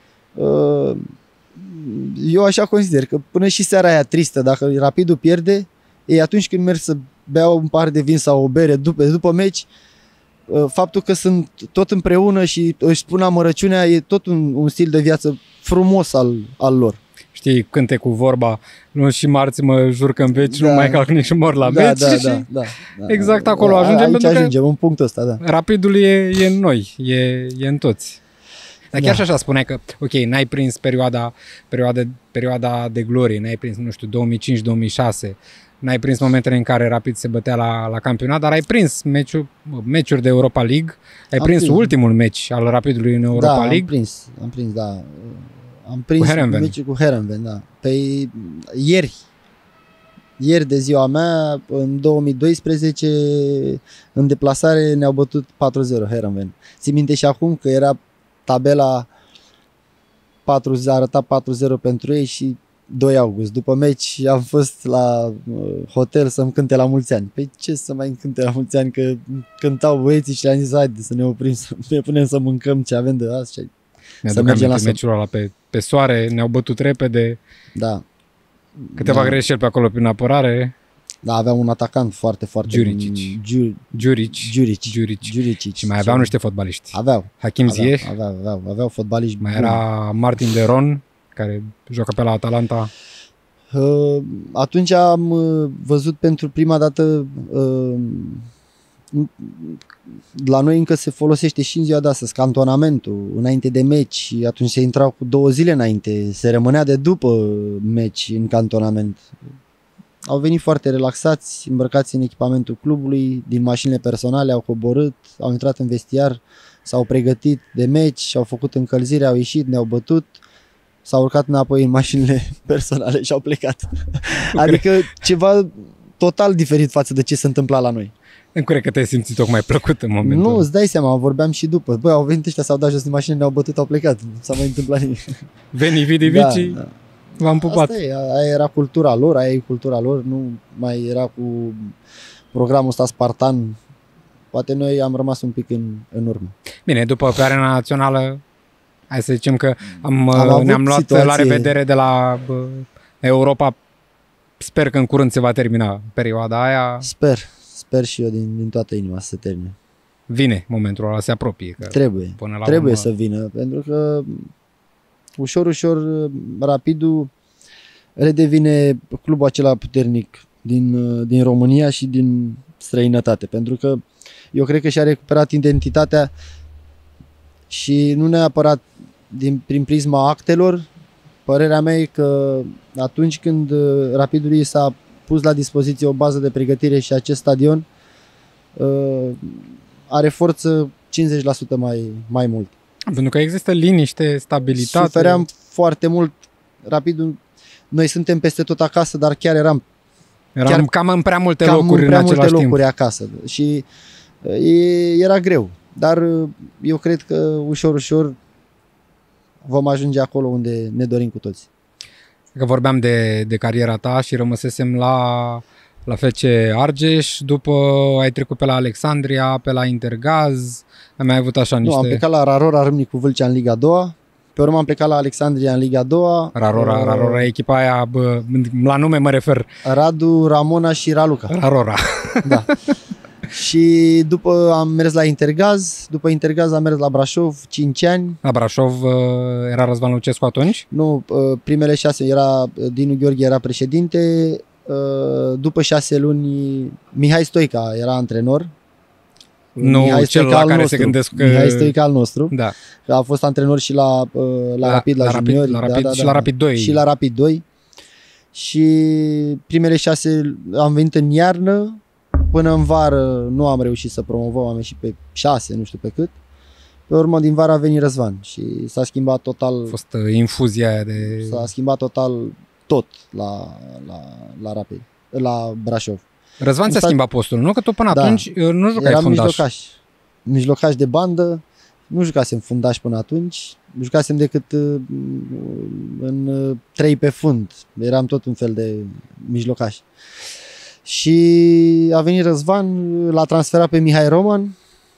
eu așa consider, că până și seara aia tristă, dacă Rapidul pierde, ei atunci când merg să bea un pahar de vin sau o bere după, după meci, faptul că sunt tot împreună și își spun amărăciunea e tot un, un stil de viață frumos al, al lor. Știi, cânte cu vorba, nu și marți mă jur că în veci, da. Nu mai calc nici mor la da, meci. Da, și da, da, da, exact acolo da, ajungem. Aici ajungem, în punctul ăsta, da. Rapidul e, e în noi, e, e în toți. Dar chiar da. Și așa spuneai că, ok, n-ai prins perioada, perioada, perioada de glorie, n-ai prins, nu știu, două mii cinci două mii șase, n-ai prins momentele în care Rapid se bătea la, la campionat, dar ai prins meciuri, meciuri de Europa League, ai prins, prins ultimul meci al Rapidului în Europa da, League. am prins, am prins, da. Am prins meciul cu Heerenveen, da. Pe ieri, ieri de ziua mea, în două mii doisprezece, în deplasare ne-au bătut patru zero Heerenveen. Țin minte și acum că era tabela patru zero, arăta patru zero pentru ei și doi august. După meci am fost la hotel să-mi cânte la mulți ani. Păi ce să mai cânte la mulți ani, că cântau băieții și le-am zis haide să ne oprim, să ne punem să mâncăm ce avem de azi. Să mergem la meciul ăla pe, pe soare, ne-au bătut repede. Da. Câteva da. greșeli pe acolo prin apărare. Da, aveam un atacant foarte, foarte Giuricic. Giu... Giurici. Giurici. Giurici. Giuricic. Și mai aveau niște fotbaliști. Aveau. Hakim Ziyech. Aveau, aveau, aveau fotbaliști. Mai buni. Era Martin de Ron, care joacă pe la Atalanta. Uh, atunci am uh, văzut pentru prima dată uh, la noi încă se folosește și în ziua de astăzi cantonamentul înainte de meci, atunci se intrau cu două zile înainte, se rămânea de după meci în cantonament. Au venit foarte relaxați, îmbrăcați în echipamentul clubului, din mașinile personale, au coborât, au intrat în vestiar, s-au pregătit de meci, au făcut încălzire, au ieșit, ne-au bătut, s-au urcat înapoi în mașinile personale și au plecat. Adică ceva total diferit față de ce se întâmpla la noi. Nu cred că te-ai simțit tocmai plăcut în momentul. Nu, îți dai seama, vorbeam și după. Băi, au venit ăștia, s-au dat jos din mașină, ne-au bătut, au plecat. Nu s-a mai întâmplat nimic. Veni, vidi, vici, da, da. V-am pupat. Asta e, aia era cultura lor, aia e cultura lor, nu mai era cu programul ăsta spartan. Poate noi am rămas un pic în, în urmă. Bine, după pe arena națională, hai să zicem că am, am ne-am luat situație... la revedere de la uh, Europa. Sper că în curând se va termina perioada aia. Sper. Sper și eu din, din toată inima să se termine. Vine momentul ăla, se apropie. Că trebuie, până la trebuie urmă... să vină, pentru că ușor, ușor, Rapidul redevine clubul acela puternic din, din România și din străinătate, pentru că eu cred că și-a recuperat identitatea și nu neapărat din, prin prisma actelor. Părerea mea e că atunci când Rapidului s-a pus la dispoziție o bază de pregătire și acest stadion uh, are forță cincizeci la sută mai, mai mult. Pentru că există liniște, stabilitate. Sufeream foarte mult. Rapidul, noi suntem peste tot acasă, dar chiar eram eram chiar cam în prea multe cam locuri în prea în multe același locuri timp. acasă și e, era greu. Dar eu cred că ușor, ușor vom ajunge acolo unde ne dorim cu toți. Că vorbeam de, de cariera ta și rămăsesem la, la F C Argeș, după ai trecut pe la Alexandria, pe la Intergaz, ai mai avut așa niște... Nu, am plecat la Rarora Râmnicu Vâlcea în Liga a doua. Pe urmă am plecat la Alexandria în Liga a doua. Rarora, Uh, Rarora, echipa aia, bă, la nume mă refer. Radu, Ramona și Raluca. Rarora. Da. Și după am mers la Intergaz, după Intergaz am mers la Brașov, cinci ani. La Brașov uh, era Răzvan Lucescu atunci? Nu, uh, primele șase era, Dinu Gheorghe era președinte, uh, după șase luni Mihai Stoica era antrenor. Nu Mihai cel Stoica la al care nostru. se gândesc că... Mihai Stoica al nostru. Da. A fost antrenor și la, uh, la, la Rapid, la, la juniori. La Rapid, da, da, și da. la Rapid doi. Și la Rapid doi. Și primele șase am venit în iarnă, până în vară nu am reușit să promovăm, am ieșit pe șase, nu știu pe cât. Pe urmă din vară a venit Răzvan și s-a schimbat total, A fost uh, infuzia aia de... s-a schimbat total tot la, la, la Rapid, la Brașov. Răzvan ți-a Sta- schimbat postul, nu? Că tu până Da. atunci uh, nu jucai Eram fundaș. mijlocaș. Mijlocaș de bandă, nu jucasem fundaș până atunci, nu jucasem decât uh, în uh, trei pe fund, eram tot un fel de mijlocaș. Și a venit Răzvan, l-a transferat pe Mihai Roman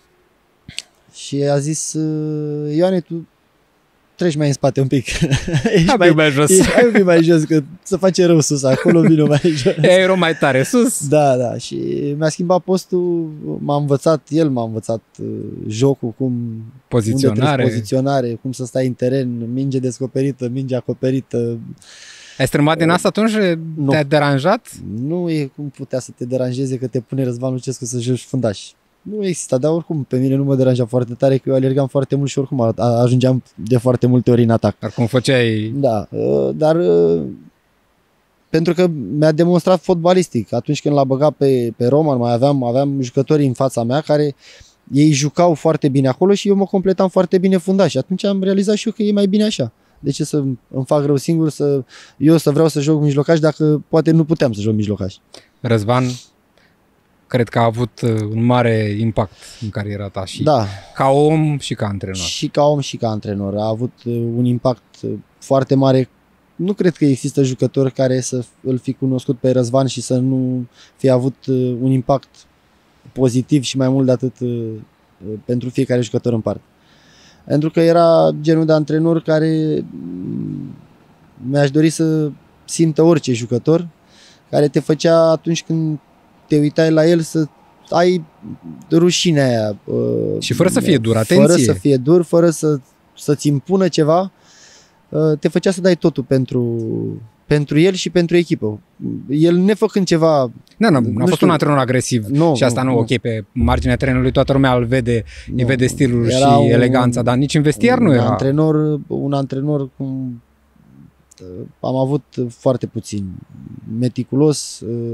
și a zis: Ioane, tu treci mai în spate un pic. Ești Hai mai, mai jos. ești- hai un pic mai jos, că se face rău sus, acolo vino mai jos. Aerul mai tare sus. Da, da, și mi-a schimbat postul, m-a învățat, el m-a învățat uh, jocul, cum unde Poziționare. trebuie poziționare, cum să stai în teren, minge descoperită, minge acoperită. Ai strâmbat din asta atunci? Nu. Te-a deranjat? Nu e cum putea să te deranjeze că te pune Răzvan Lucescu să joci fundaș. Nu exista, dar oricum pe mine nu mă deranja foarte tare, că eu alergam foarte mult și oricum a- a- ajungeam de foarte multe ori în atac. Dar cum făceai... Da, uh, dar uh, pentru că mi-a demonstrat fotbalistic. Atunci când l-a băgat pe, pe Roman, mai aveam, aveam jucători în fața mea care ei jucau foarte bine acolo și eu mă completam foarte bine fundaș. Și atunci am realizat și eu că e mai bine așa. De ce să îmi fac rău singur, să eu să vreau să joc mijlocaș dacă poate nu puteam să joc mijlocaș. Răzvan, cred că a avut uh, un mare impact în cariera ta și Da, ca om și ca antrenor. și ca om și ca antrenor. A avut uh, un impact uh, foarte mare. Nu cred că există jucător care să îl fi cunoscut pe Răzvan și să nu fie avut uh, un impact pozitiv și mai mult de atât uh, uh, pentru fiecare jucător în parte. Pentru că era genul de antrenor care mm, mi-aș dori să simtă orice jucător, care te făcea atunci când te uitai la el să ai rușinea aia. uh, Și fără să fie dur, Fără atenție. să fie dur, fără să, să-ți impună ceva, uh, te făcea să dai totul pentru, pentru el și pentru echipă. El nefăcând ceva... Nu, nu, Nu a fost știu. un antrenor agresiv. Nu, Și asta nu, nu, ok, pe marginea terenului toată lumea îl vede, îi nu, vede stilul era și un- eleganța, dar nici în vestiar nu un era. Antrenor, un antrenor cum uh, am avut foarte puțin. Meticulos, uh,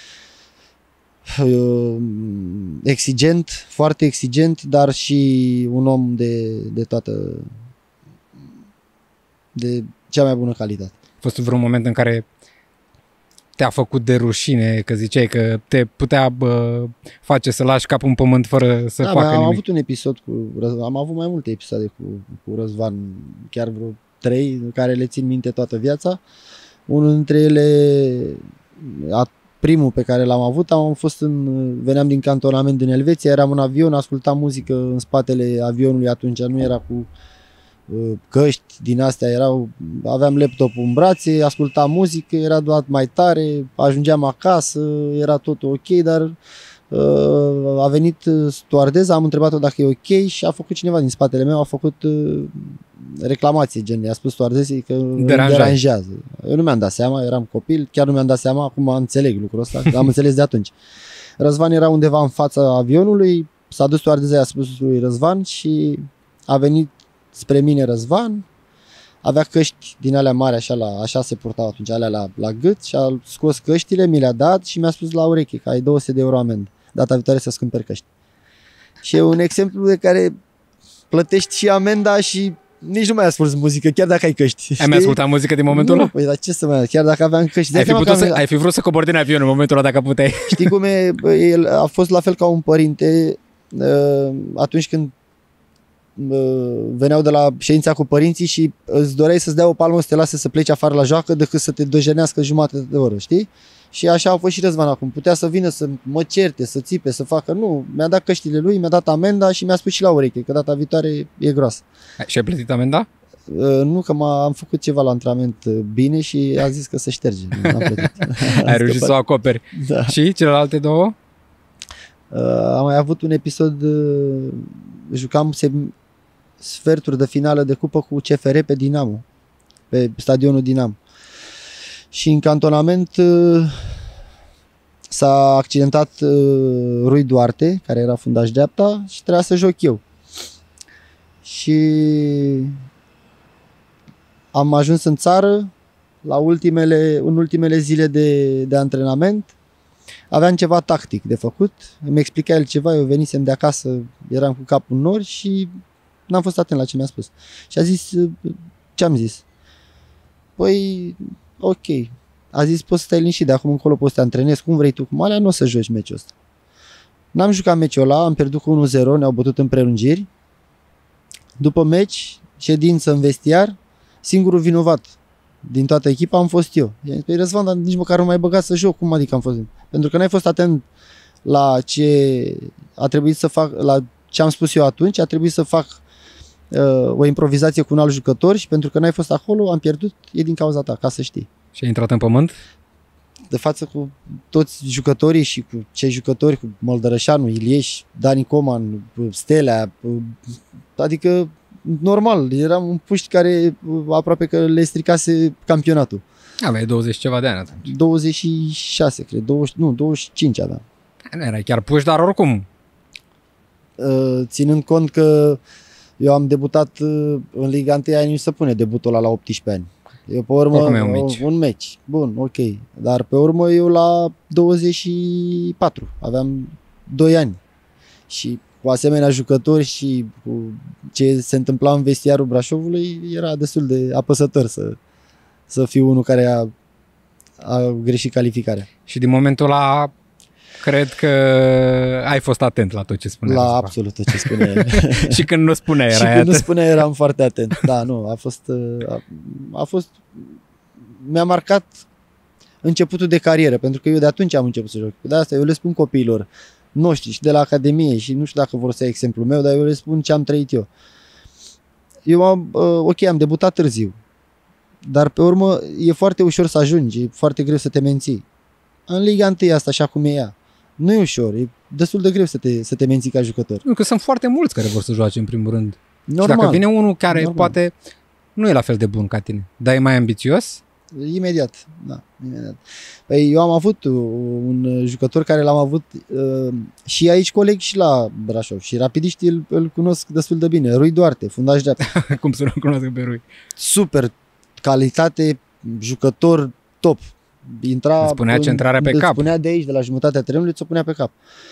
uh, exigent, foarte exigent, dar și un om de, de toată... de cea mai bună calitate. A fost vreun moment în care te-a făcut de rușine, că ziceai că te putea bă, face să lași capul în pământ fără să Da, facă am nimic. avut un episod cu Răzvan, am avut mai multe episoade cu, cu Răzvan, chiar vreo trei, care le țin minte toată viața. Unul dintre ele, a, primul pe care l-am avut, am fost în, veneam din cantonament din Elveția, eram în avion, ascultam muzică în spatele avionului, atunci nu era cu uh, căști din astea, erau, aveam laptopul în brațe, ascultam muzică, era doar mai tare, ajungeam acasă, era totul ok, dar uh, a venit stewardeza, am întrebat-o dacă e ok și a făcut cineva din spatele meu, a făcut uh, reclamație, gen, i-a spus stewardesei că îl Deranjai. deranjează. Eu nu mi-am dat seama, eram copil, chiar nu mi-am dat seama, acum înțeleg lucrul ăsta, dar am înțeles de atunci. Răzvan era undeva în fața avionului, s-a dus stewardesa, i-a spus lui Răzvan și a venit spre mine Răzvan, avea căști din alea mari, așa, la, așa se purtau atunci, alea la, la gât și a scos căștile, mi le-a dat și mi-a spus la ureche că ai două sute de euro amendă. Data viitoare să-ți cumperi căști. Și e un exemplu de care plătești și amenda și nici nu mai asculti muzică, chiar dacă ai căști. Ai mai ascultat muzică din momentul nu, ăla? păi, dar ce să mai, chiar dacă aveam căști. Ai fi, Dai seama putut că să, am- ai fi vrut să cobori din avion în momentul ăla dacă puteai. Știi cum e? Bă, el a fost la fel ca un părinte uh, atunci când uh, veneau de la ședința cu părinții și îți doreai să-ți dea o palmă să te lase să pleci afară la joacă decât să te dojenească jumătate de oră, știi? Și așa a fost și Răzvan acum. Putea să vină să mă certe, să țipe, să facă. Nu, mi-a dat căștile lui, mi-a dat amenda și mi-a spus și la ureche că data viitoare e groasă. Și ai plătit amenda? Nu, că m- am făcut ceva la antrenament bine și a zis că se șterge. N-am plătit. Ai reușit să o acoperi. Da. Și celelalte două? Uh, am mai avut un episod, uh, jucam sem- sferturi de finală de cupă cu C F R pe Dinamo, pe stadionul Dinamo. Și în cantonament uh, s-a accidentat uh, Rui Duarte, care era fundaș dreapta, și trebuia să joc eu. Și am ajuns în țară la ultimele, în ultimele zile de, de antrenament. Aveam ceva tactic de făcut, îmi explica el ceva, eu venisem de acasă, eram cu capul în nori și n-am fost atent la ce mi-a spus. Și a zis, ce am zis? Păi, ok. A zis, poți să stai liniștit, de acum încolo poți să te antrenezi, cum vrei tu, cum alea, nu o să joci meciul ăsta. N-am jucat meciul ăla, am pierdut cu unu zero, ne-au bătut în prelungiri. După meci, ședință în vestiar, singurul vinovat din toată echipa am fost eu. I-am zis, păi Răzvan, dar nici măcar nu m-ai băgat să joc. Cum adică am fost? Pentru că n-ai fost atent la ce a trebuit să fac, la ce am spus eu atunci, a trebuit să fac uh, o improvizație cu un alt jucător și pentru că n-ai fost acolo, am pierdut, e din cauza ta, ca să știi. Și ai intrat în pământ? De față cu toți jucătorii și cu cei jucători, cu Măldărășanu, Ilieș, Dani Coman, Stelea, adică normal, eram un puști care aproape că le stricase campionatul. Aveai douăzeci ceva de ani atunci. douăzeci și șase, cred, douăzeci, nu, douăzeci și cinci aveam. Nu erai chiar puși, dar oricum. Ținând cont că eu am debutat în Liga unu, aia nu se pune debutul ăla la optsprezece ani. Eu pe urmă, Oricum e un meci. un meci. Bun, ok. Dar pe urmă eu la douăzeci și patru, aveam doi ani. Și cu asemenea jucători și cu ce se întâmpla în vestiarul Brașovului, era destul de apăsător să, să fiu unul care a, a greșit calificarea. Și din momentul ăla, cred că ai fost atent la tot ce spunea. La Răzvan. absolut tot ce spunea el. Și când nu spunea, Și erai când nu atent. spunea, eram foarte atent. Da, nu, a fost, a, a fost, mi-a marcat începutul de carieră, pentru că eu de atunci am început să joc. De asta eu le spun copiilor noștri și de la Academie și nu știu dacă vor să ia exemplul meu, dar eu le spun ce am trăit eu. Eu am, ok, am debutat târziu, dar pe urmă e foarte ușor să ajungi, e foarte greu să te menții. În Liga unu asta, așa cum e ea, nu e ușor, e destul de greu să te, să te menții ca jucător. Nu, că sunt foarte mulți care vor să joace în primul rând. Normal. Și dacă vine unul care Normal. poate nu e la fel de bun ca tine, dar e mai ambițios, Imediat, da, imediat. Păi eu am avut un jucător care l-am avut uh, și aici coleg și la Brașov și rapidiștii îl, îl cunosc destul de bine. Rui Duarte, fundaș dreapta. cum să nu cunoască pe Rui. Super calitate, jucător top. Intra Îți punea centrarea pe îți cap. punea de aici, de la jumătatea terenului, ți-o punea pe cap.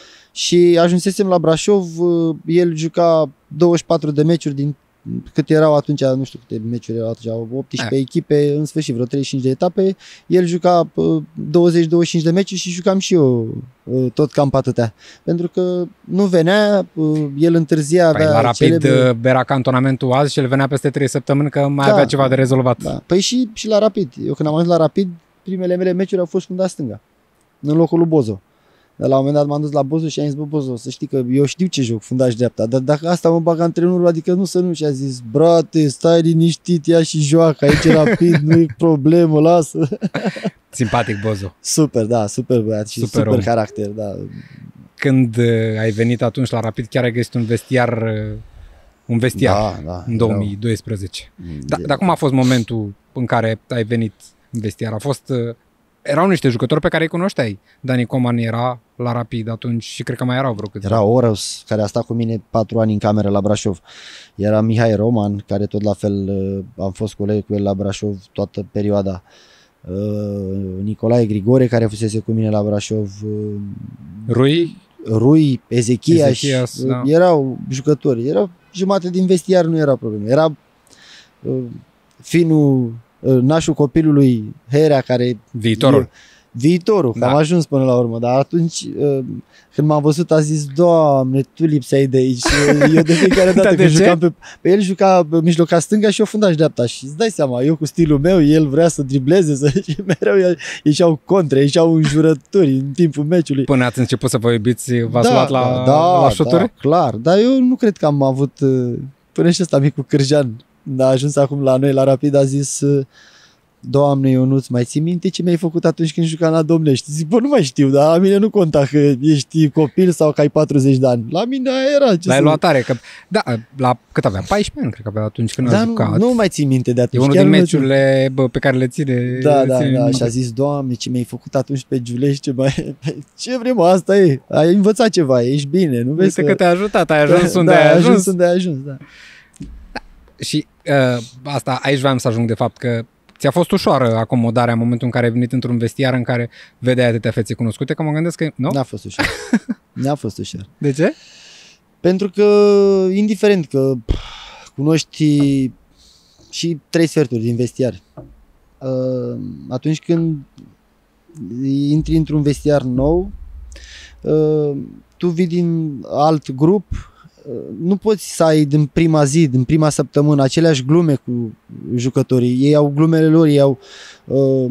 Și ajunsesem la Brașov, uh, el juca douăzeci și patru de meciuri din cât erau atunci, nu știu câte meciuri erau atunci, optsprezece A. echipe, în sfârșit vreo treizeci și cinci de etape, el juca douăzeci douăzeci și cinci de meciuri și jucam și eu tot cam pe atâtea. Pentru că nu venea, el întârzia, Păi, avea la Rapid celebre... era cantonamentul azi și el venea peste trei săptămâni că mai Da, avea ceva de rezolvat. Da. Păi și, și la Rapid. Eu când am ajuns la Rapid, primele mele meciuri au fost fundaș stânga, în locul lui Bozo. Dar la un moment dat m-am dus la Bozo și am zis, bă, Bozo, să știi că eu știu ce joc, fundaș dreapta, dar dacă asta mă bag antrenorul, adică nu să nu. Și a zis, brate, stai liniștit, ia și joacă, aici e Rapid, nu-i problemă, lasă. Simpatic Bozo. Super, da, super băiat și Super super, om. caracter, da. Când uh, ai venit atunci la Rapid, chiar ai găsit un vestiar, uh, un vestiar Da, da. în două mii doisprezece. erau- Da, dar cum a fost momentul în care ai venit în vestiar? A fost... Uh, erau niște jucători pe care îi cunoșteai. Dani Coman era la Rapid atunci și cred că mai erau vreo câțiva. Era Oros, care a stat cu mine patru ani în cameră la Brașov. Era Mihai Roman, care tot la fel uh, am fost coleg cu el la Brașov toată perioada. Uh, Nicolae Grigore, care fusese cu mine la Brașov. Uh, Rui? Rui, Ezechias, Ezechias, uh, da. erau jucători. Erau jumate din vestiar, nu era problemă. Era uh, finul, uh, nașul copilului Herea, care... Viitorul. E, viitorul, Da. că am ajuns până la urmă, dar atunci uh, când m-am văzut a zis, Doamne, tu lipseai de aici. Eu de fiecare Da, dată de când ce? jucam pe, pe el juca pe mijloca stânga și eu fundaș dreapta și îți dai seama, eu cu stilul meu, el vrea să dribleze să, și mereu ieșeau contre, ieșeau înjurături în timpul meciului. Până ați început să vă iubiți, v-ați luat la, da, la șuturi? da, clar, dar eu nu cred că am avut uh, până și ăsta mic cu Cârjan. a ajuns acum la noi la Rapid, a zis Doamne Ionuț, mai ții minte ce mi-ai făcut atunci când jucam la Domnești? Zic, bă, nu mai știu, dar la mine nu conta că ești copil sau că ai patruzeci de ani. La mine era ce L-ai să... luat tare, că, da, la cât avea? paisprezece ani, cred că avea atunci când da, a nu, jucat. nu mai ții minte de atunci. E unul Chiar din nu meciurile bă, pe care le ține. Da, da, ține da, și a zis, Doamne, ce mi-ai făcut atunci pe Giulești, ce mai... Ce vrem, asta e, ai învățat ceva, ești bine, nu vezi Uite că... că te-a ajutat, ai ajuns da, unde da, ai ajuns. ajuns unde ai ajuns, da. Și uh, asta, aici vreau să ajung de fapt că ți-a fost ușoară acomodarea în momentul în care ai venit într-un vestiar în care vedeai atâtea fețe cunoscute, că mă gândesc că, nu? N-a fost ușor. N-a fost ușor. De ce? Pentru că, indiferent că pf, cunoști și trei sferturi din vestiar, uh, atunci când intri într-un vestiar nou, uh, tu vii din alt grup, uh, nu poți să ai din prima zi, din prima săptămână, aceleași glume cu jucătorii. Ei au glumele lor, ei au uh,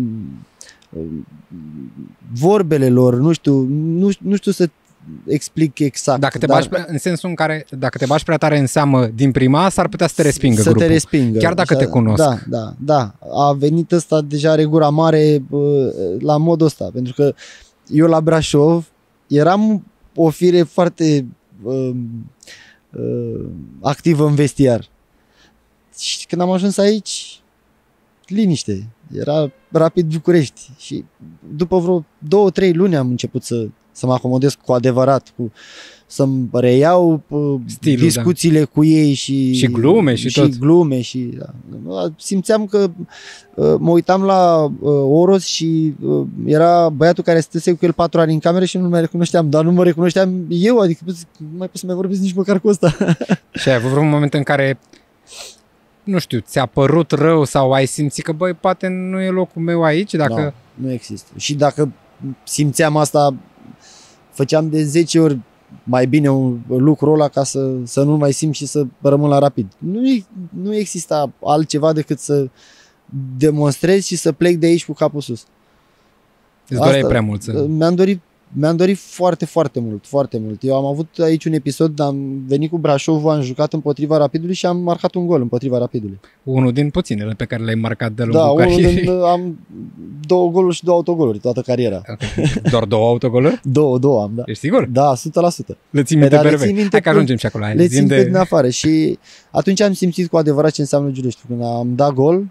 vorbele lor, nu știu, nu, nu știu să explic exact. Dacă te dar bași prea, în sensul în care, dacă te bași prea tare în seamă din prima, s-ar putea să te respingă să grupul. te respingă. Chiar dacă te cunosc. Da, da, da. A venit ăsta deja are gura mare la modul ăsta, pentru că eu la Brașov eram o fire foarte uh, uh, activă în vestiar. Și când am ajuns aici, liniște. Era Rapid București. Și după vreo două, trei luni am început să, să mă acomodez cu adevărat, cu să-mi reiau Stilul, discuțiile da. cu ei și, și glume și, și tot. glume și da. Simțeam că uh, mă uitam la uh, Oros și uh, era băiatul care stăse cu el patru ani în cameră și nu mai recunoșteam, dar nu mă recunoșteam eu, adică nu mai pot să mai vorbesc nici măcar cu ăsta. Și ai avut vreun moment în care, nu știu, ți-a părut rău sau ai simțit că, băi, poate nu e locul meu aici? Dacă... No, nu există. Și dacă simțeam asta, făceam de zece ori mai bine un lucru ăla ca să, să nu mai simt și să rămân la Rapid. Nu, nu exista altceva decât să demonstrez și să plec de aici cu capul sus. Îți doreai prea mult să... Mi-am dorit, mi-am dorit foarte, foarte mult, foarte mult. Eu am avut aici un episod, am venit cu Brașovul, am jucat împotriva Rapidului și am marcat un gol împotriva Rapidului. Unul din puținele pe care le-ai marcat de-a Da, lungul unul carierei. din, am două goluri și două autogoluri toată cariera. Okay. Doar două autogoluri? Două, două am, da. Ești sigur? Da, o sută la sută. Le ții minte Păi, da, le perfect. țin minte Hai că cu- ajungem și acolo. Hai, Le zi-mi țin de... pe din afară și atunci am simțit cu adevărat ce înseamnă Giulești. Când am dat gol,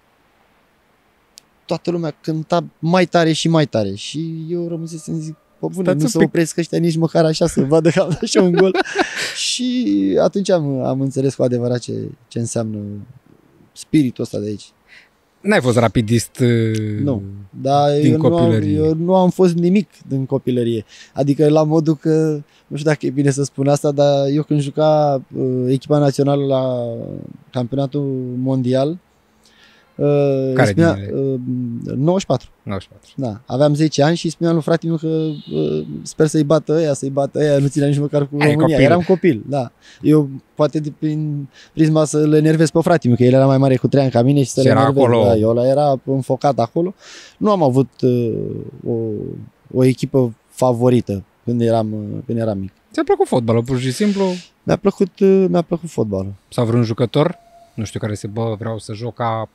toată lumea cânta mai tare și mai tare și eu rămăsesem, zic, bă, bune, Stați nu un se pic. opresc ăștia nici măcar așa să vadă că am dat și eu un gol. Și atunci am, am înțeles cu adevărat ce, ce înseamnă spiritul ăsta de aici. N-ai fost rapidist Nu, dar din eu nu, am, copilărie. eu nu am fost nimic din copilărie. Adică la modul că, nu știu dacă e bine să spun asta, dar eu când juca uh, echipa națională la campionatul mondial, uh, Care îi spunea, din ele? uh, nouăzeci și patru. nouăzeci și patru. Da, aveam zece ani și îi spuneam lui fratele meu că uh, sper să-i bată ăia, să-i bată ăia, nu țineam nici măcar cu Ai, România. copil. Eram copil, da. Eu poate de prin prisma să le enervez pe fratele meu, că el era mai mare cu trei ani ca mine și să Și le era enervez. acolo. Da, eu ăla era înfocat acolo. Nu am avut uh, o, o echipă favorită când eram, uh, când eram mic. Ți-a plăcut fotbalul, pur și simplu? Mi-a plăcut, uh, mi-a plăcut fotbalul. Sau vreun jucător? Nu știu, care se, bă, vreau să joc ca...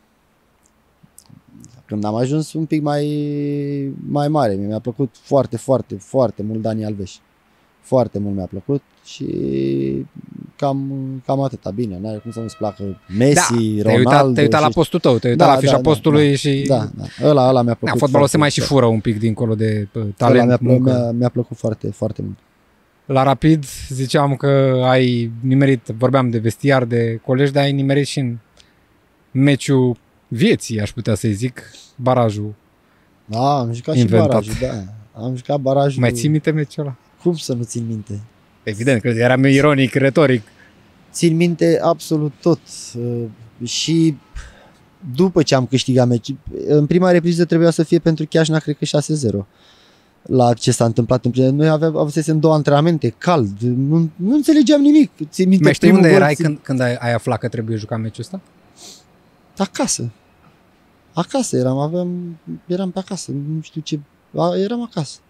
Când am ajuns un pic mai, mai mare, mi-a plăcut foarte, foarte, foarte mult Dani Alves. Foarte mult mi-a plăcut și cam, cam atâta. Bine, n-are cum să nu-ți placă Messi, Da, te-ai Ronaldo. uitat, te-ai uitat la și... postul tău, te-ai uitat Da, la fișa da, da, postului da, și... Da, da, ăla, ăla mi-a plăcut. Da, fotbalul se mai și foarte, fură un pic dincolo de bă, ăla talent, mi-a, plă, muncă. mi-a, mi-a plăcut foarte, foarte mult. La Rapid ziceam că ai nimerit, vorbeam de vestiar, de colegi, dar ai nimerit și în meciul vieții, aș putea să-i zic, barajul. Da, am jucat Inventat. și barajul, da. Am jucat barajul. Mai ții minte meciul ăla? Cum să nu țin minte? Evident, că eram ironic, retoric. Țin minte absolut tot. Uh, Și după ce am câștigat meci, în prima repriză trebuia să fie pentru Chiajna, cred că șase zero. La ce s-a întâmplat în primul. Noi aveam, avusesem două antrenamente, cald, nu, nu înțelegeam nimic. Țin minte Mai știi primul unde gol, erai țin- când, când ai, ai aflat că trebuie jucat meciul ăsta? Acasă. Acasă eram, aveam, eram pe acasă, nu știu ce, a, eram acasă.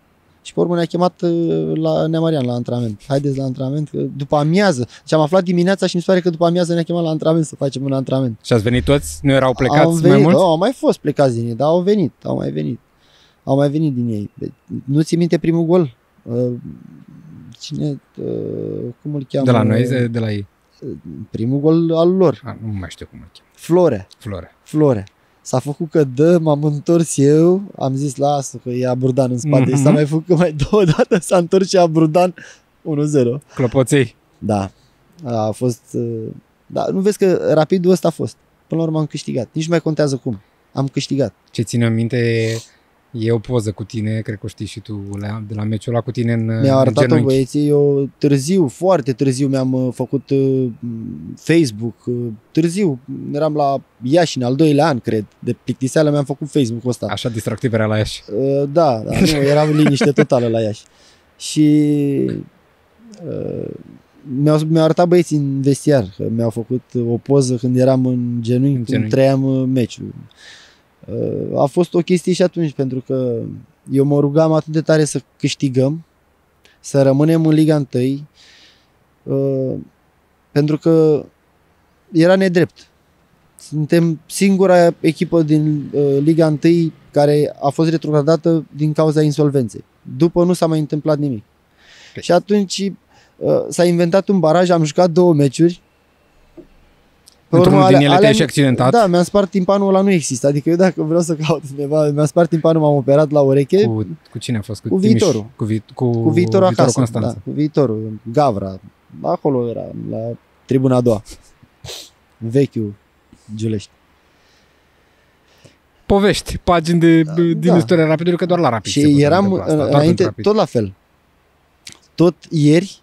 Și pe urmă ne-a chemat uh, la Neamărian la antrenament. Haideți la antrenament, că după amiază. Și am aflat dimineața și mi se pare că după amiază ne-a chemat la antrenament să facem un antrenament. Și ați venit toți? Nu erau plecați Am venit, mai mulți? Oh, au mai fost plecați din ei, dar au venit, au mai venit. Au mai venit din ei. Nu ți minte primul gol? Uh, cine, uh, cum îl cheamă? De la noi, de, de la ei? Primul gol al lor. A, nu mai știu cum îl cheamă. Florea. Florea. Florea. S-a făcut că dă, m-am întors eu, am zis lasă că e Aburdan în spate. Mm-hmm. S-a mai făcut că mai două dată s-a întors și Aburdan unu zero. Clopoței. Da. A fost... Da, nu vezi că rapidul ăsta a fost. Până la urmă am câștigat. Nici nu mai contează cum. Am câștigat. Ce ține în minte e o poză cu tine, cred că o știi și tu, de la meciul ăla cu tine în Mi-au arătat-o genunchi. băieții, eu târziu, foarte târziu mi-am făcut uh, Facebook, uh, târziu, eram la Iași în al doilea an, cred, de plictiseală mi-am făcut Facebook-ul ăsta. Așa distractiv era la Iași. Uh, da, da, nu, eram în liniște totală la Iași. Și uh, mi-au, mi-au arătat băieții în vestiar, că mi-au făcut o poză când eram în genunchi, când genunchi. trăiam meciul. A fost o chestie și atunci, pentru că eu mă rugam atât de tare să câștigăm, să rămânem în Liga unu, pentru că era nedrept. Suntem singura echipă din Liga unu care a fost retrogradată din cauza insolvenței. După nu s-a mai întâmplat nimic. Okay. Și atunci s-a inventat un baraj, am jucat două meciuri. Într-unul din ele te-ai și accidentat? Da, mi-am spart timpanul ăla, nu există. Adică eu dacă vreau să caut undeva, mi-am spart timpanul, m-am operat la ureche. Cu, cu cine a fost? Cu, cu Timiș, viitorul. Cu, vi, cu, cu viitorul acasă, Constanța. da, cu viitorul. Gavra, acolo era, la tribuna a doua. Vechiul Giulești. Povești, pagini de, da, din da. istoria Rapidului, că doar la Rapid. Și eram asta, înainte, tot, tot la fel. Tot ieri,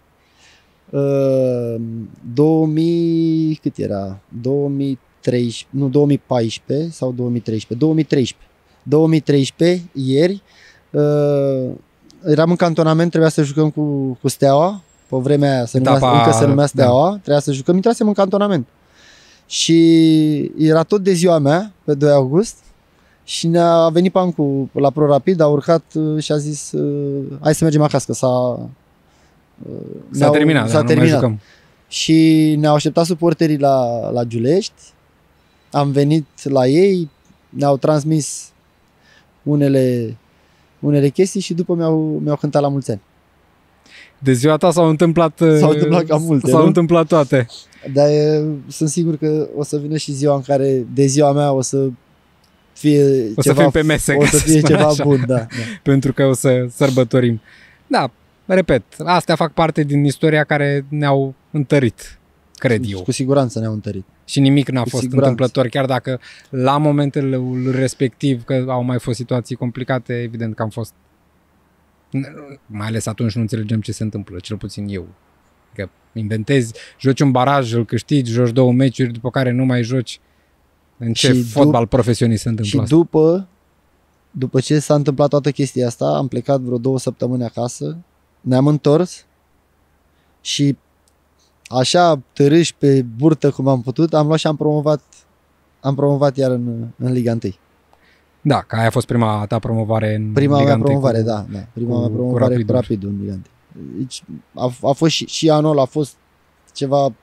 Uh, două mii, cât era? două mii treisprezece, nu, două mii paisprezece sau două mii treisprezece? două mii treisprezece. două mii treisprezece, ieri, uh, eram în cantonament, trebuia să jucăm cu, cu Steaua, pe vremea aia se numea, încă se numea Steaua, da. Trebuia să jucăm, intrasem în cantonament. Și era tot de ziua mea, pe doi august, și ne-a venit Pancu la Pro Rapid, a urcat și a zis hai să mergem acasă, că s-a S-a terminat, s-a da, terminat. Nu mai jucăm. Și ne-au așteptat suporterii la, la Giulești. Am venit la ei, ne-au transmis unele, unele chestii și după mi-au, mi-au cântat la mulți ani. De ziua ta s-au întâmplat, s-au întâmplat cam multe, S-au nu? întâmplat toate. Dar e, sunt sigur că o să vină și ziua în care de ziua mea o să fie o ceva, să fim pe mese, o să fie ceva așa. Bun, da, da. Pentru că o să sărbătorim. Da, repet, astea fac parte din istoria care ne-au întărit, cred eu. Cu siguranță ne-au întărit. Și nimic n-a Cu fost siguranță. întâmplător, chiar dacă la momentele respectiv, că au mai fost situații complicate, evident că am fost, mai ales atunci nu înțelegem ce se întâmplă, cel puțin eu. Că inventezi, joci un baraj, îl câștigi, joci două meciuri, după care nu mai joci. În ce și fotbal dup- profesionist se întâmplă Și asta? după, după ce s-a întâmplat toată chestia asta, am plecat vreo două săptămâni acasă, ne-am întors și așa târâși pe burtă cum am putut, am luat și am promovat, am promovat iar în, în Liga unu. Da, că aia a fost prima ta promovare în Prima Liga mea unu promovare, cu, da, da. Prima cu, mea promovare cu Rapidul. Rapidul în Liga unu. Deci a, a fost și, și anul a fost ceva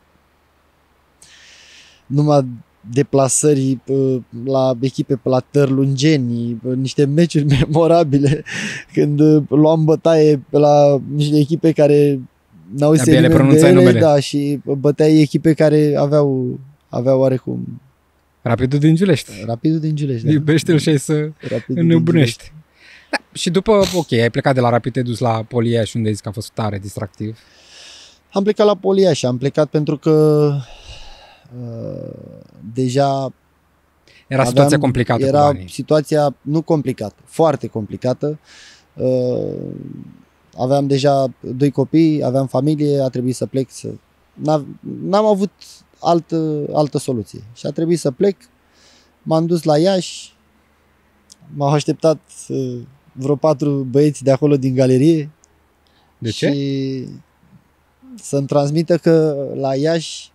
numai deplasări la echipe pe la Tărlungeni, niște meciuri memorabile când luam bătaie pe la niște echipe care n-au Abia le nimeni de pronunțai ele, numele. da, și băteai echipe care aveau aveau oarecum Rapidul din Giulești. Rapidul din Giulești, da. Iubește-l și ai să Rapidul din înnebunești. Da. Și după, ok, ai plecat de la Rapid, te-ai dus la Polia și unde ai zis că a fost tare distractiv. Am plecat la Polia și am plecat pentru că uh, deja Era situația aveam, complicată era cu banii. situația nu complicată, foarte complicată. Uh, aveam deja doi copii, aveam familie, a trebuit să plec. Să... N-am avut altă, altă soluție și a trebuit să plec. M-am dus la Iași, m-au așteptat uh, vreo patru băieți de acolo din galerie. De ce? Și să-mi transmită că la Iași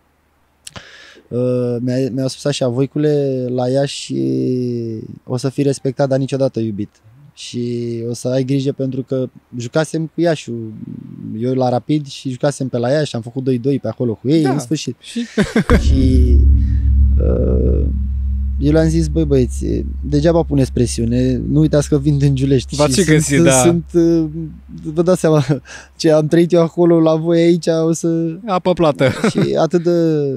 uh, mi-a, mi-au spus așa, Voicule, la Iași o să fii respectat, dar niciodată iubit. și o să ai grijă pentru că jucasem cu Iașiul, eu la Rapid și jucasem pe la Iași, am făcut doi doi pe acolo cu ei, da. În sfârșit. Și, și uh, eu le-am zis, băi băieți, degeaba puneți presiune, nu uitați că vin din Giulești. V-ați și găsit, da. Sunt, uh, vă dați seama, ce am trăit eu acolo la voi aici, o să... Apă plată. Și atât de...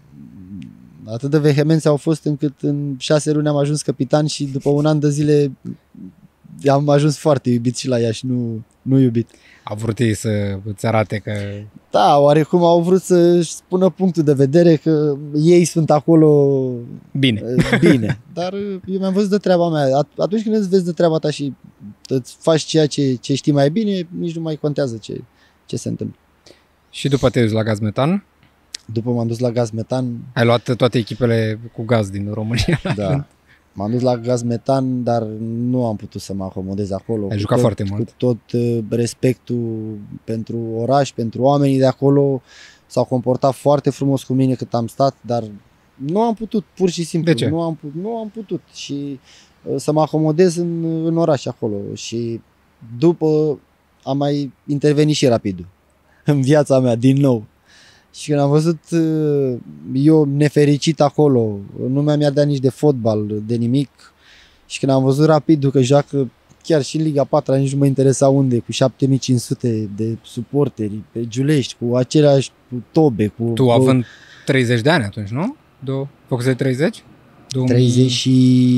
Atât de vehemenți au fost încât în șase luni am ajuns capitan și după un an de zile am ajuns foarte iubit și la Iași, nu, nu iubit. Au vrut ei să îți arate că... Da, oarecum au vrut să-și spună punctul de vedere că ei sunt acolo bine. bine. Dar eu mi-am văzut de treaba mea. Atunci când îți vezi de treaba ta și îți faci ceea ce, ce știi mai bine, nici nu mai contează ce, ce se întâmplă. Și după te duci la gaz metan? După m-am dus la gaz metan. Ai luat toate echipele cu gaz din România? Da. M-am dus la gaz metan, dar nu am putut să mă acomodez acolo. Ai jucat tot, foarte mult. Cu tot respectul pentru oraș, pentru oamenii de acolo. S-au comportat foarte frumos cu mine cât am stat, dar nu am putut, pur și simplu. De ce? Nu am, putut, nu am putut. Și să mă acomodez în, în oraș acolo. Și după am mai intervenit și Rapidul în viața mea, din nou. Și când am văzut eu nefericit acolo, nu mi-am ardea nici de fotbal, de nimic. Și când am văzut Rapidul că joacă chiar și în Liga patru, nici nu mă interesa unde, cu șapte mii cinci sute de suporteri pe Giulești, cu aceleași cu tobe. Cu, tu cu... având treizeci de ani atunci, nu? Făcut de treizeci? treizeci și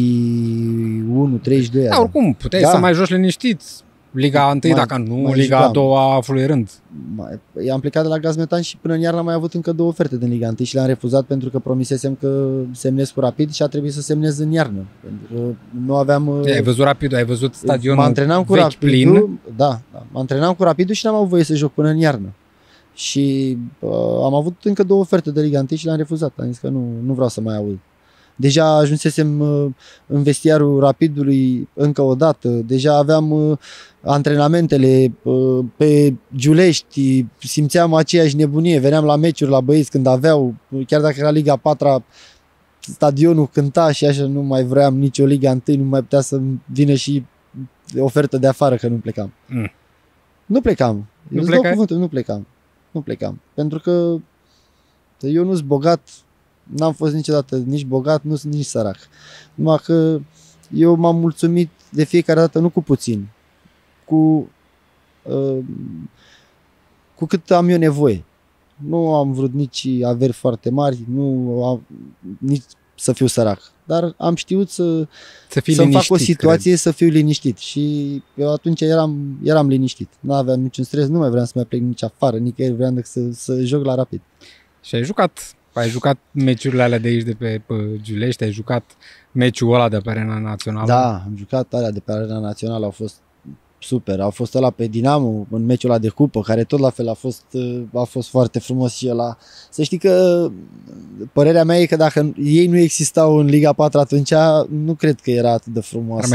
unu, treizeci și doi ani. Da, oricum, puteai da. să mai joci liniștit. Liga unu, dacă nu, Liga a doua fluierând. I-am plecat de la gaz metan și până în iarnă am mai avut încă două oferte din Liga unu și le-am refuzat pentru că promisesem că semnez cu Rapid și a trebuit să semnez în iarnă. Pentru că nu aveam... Ai văzut Rapid, ai văzut stadionul mă antrenam cu vechi Rapidul, plin. Da, da, mă antrenam cu Rapidul și n-am avut voie să joc până în iarnă. Și uh, am avut încă două oferte de Liga unu și le-am refuzat. Am zis că nu, nu vreau să mai aud. Deja ajunsesem în vestiarul Rapidului încă o dată, deja aveam antrenamentele pe Giulești, simțeam aceeași nebunie, veneam la meciuri la băieți când aveau, chiar dacă era Liga patru, stadionul cânta și așa, nu mai vreau nicio Liga unu, nu mai putea să vină și ofertă de afară că nu plecam. Mm. Nu plecam, nu, cuvântul, nu plecam, nu plecam, pentru că eu nu sunt bogat. N-am fost niciodată nici bogat, nu sunt nici sărac. Numai că eu m-am mulțumit de fiecare dată, nu cu puțin, cu, uh, cu cât am eu nevoie. Nu am vrut nici averi foarte mari, nu am, nici să fiu sărac. Dar am știut să, să să-mi fac o situație, cred. Să fiu liniștit. Și eu atunci eram, eram liniștit. Nu aveam niciun stres, nu mai vreau să mai plec nici afară, nicăieri, vreau să, să joc la Rapid. Și ai jucat... Ai jucat meciurile alea de aici de pe, pe Giulești, ai jucat meciul ăla de pe Arena Națională? Da, am jucat alea de pe Arena Națională, au fost super. Au fost ăla pe Dinamo, în meciul ăla de cupă, care tot la fel a fost, a fost foarte frumos și ăla. Să știi că părerea mea e că dacă ei nu existau în Liga patru atunci, nu cred că era atât de frumoasă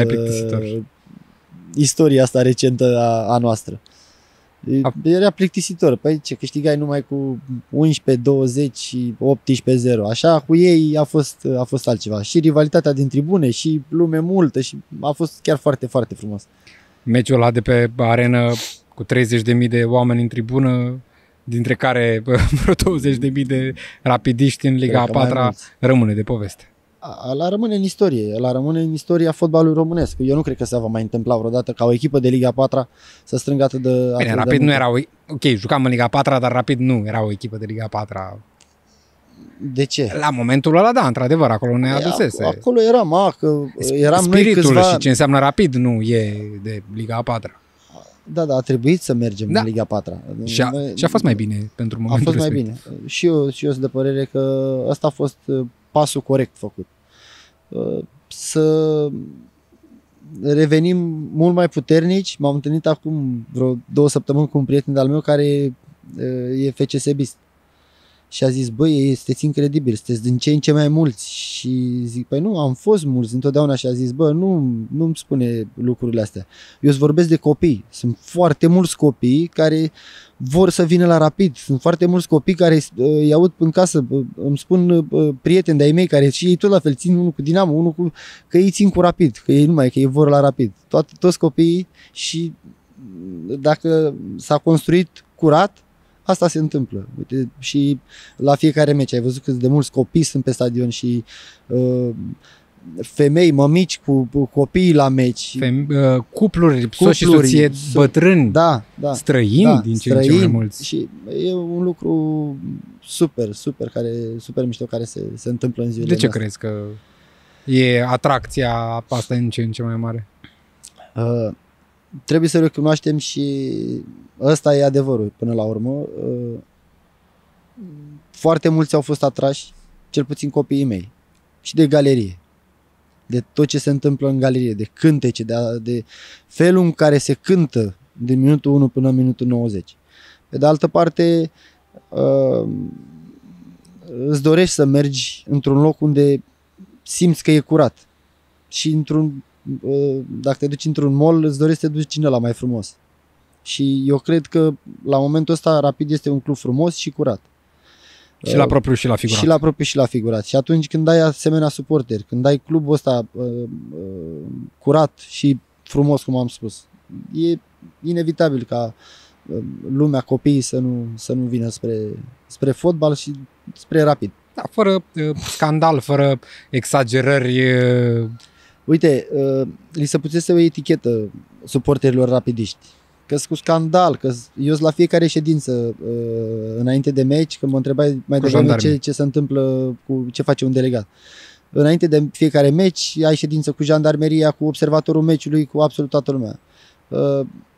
istoria asta recentă a, a noastră. Era plictisitor. Păi ce, câștigai numai cu unsprezece, douăzeci și optsprezece zero. Așa, cu ei a fost, a fost altceva. Și rivalitatea din tribune și lume multă și a fost chiar foarte, foarte frumos. Meciul ăla de pe arenă cu treizeci de mii de oameni în tribună, dintre care vreo douăzeci de mii de rapidiști în Liga a patra, rămâne de poveste. Ăla rămâne în istorie, ăla rămâne în istoria fotbalului românesc. Eu nu cred că se va mai întâmpla vreodată ca o echipă de Liga patru să strângă atât de... Bine, atât Rapid de nu era o... Ok, jucam în Liga patru, dar Rapid nu era o echipă de Liga patru. De ce? La momentul ăla, da, într-adevăr, acolo ne adusese. Acolo eram, a, că eram spiritul noi câțiva... și ce înseamnă Rapid nu e de Liga patru. Da, da, a trebuit să mergem da. în Liga patru. Și a, și a fost mai bine pentru momentul A fost respectiv. mai bine. Și eu, și eu sunt de părere că ăsta a fost pasul corect făcut. Să revenim mult mai puternici. M-am întâlnit acum vreo două săptămâni cu un prieten de-al meu care e F C S-bist. și a zis, băi, sunteți incredibil, sunteți din ce în ce mai mulți. Și zic, păi nu, am fost mulți întotdeauna. Și a zis, bă, nu, nu-mi spune lucrurile astea. Eu îți vorbesc de copii. Sunt foarte mulți copii care vor să vină la Rapid. Sunt foarte mulți copii care îi aud în casă, îmi spun prieteni de-ai mei care și ei tot la fel țin, unul cu Dinamo, unul cu... că ei țin cu Rapid, că ei numai, că ei vor la Rapid. Toate, toți copiii și dacă s-a construit curat, asta se întâmplă. Uite, și la fiecare meci ai văzut cât de mulți copii sunt pe stadion și uh, femei, mămici cu, cu copiii la meci. Fem, uh, cupluri, soți și soție, bătrâni, da, da, străini, da, din ce străini, în ce mai mulți. Și e un lucru super, super, care, super mișto care se, se întâmplă în zilele De ce astea. crezi că e atracția asta în ce în ce mai mare? Uh, trebuie să recunoaștem și ăsta e adevărul până la urmă. Uh, foarte mulți au fost atrași, cel puțin copiii mei, și de galerie. De tot ce se întâmplă în galerie, de cântece, de, de felul în care se cântă din minutul unu până în minutul nouăzeci. Pe de altă parte, uh, îți dorești să mergi într-un loc unde simți că e curat. Și într-un, uh, dacă te duci într-un mall, îți dorești să te duci în ăla mai frumos. Și eu cred că la momentul ăsta Rapid este un club frumos și curat. Și la propriu și la figurat. Și la propriu și la figurat. Și atunci când ai asemenea suporteri, când ai clubul ăsta uh, uh, curat și frumos, cum am spus, e inevitabil ca uh, lumea, copiii să nu, să nu vină spre, spre fotbal și spre Rapid. Da, fără uh, scandal, fără exagerări. Uh... Uite, uh, li se pusese o etichetă suporterilor rapidiști. Că-s cu scandal, că eu sunt la fiecare ședință uh, înainte de meci, când mă întrebai mai devreme ce, ce se întâmplă, cu ce face un delegat. Înainte de fiecare meci, ai ședință cu jandarmeria, cu observatorul meciului, cu absolut toată lumea. Uh,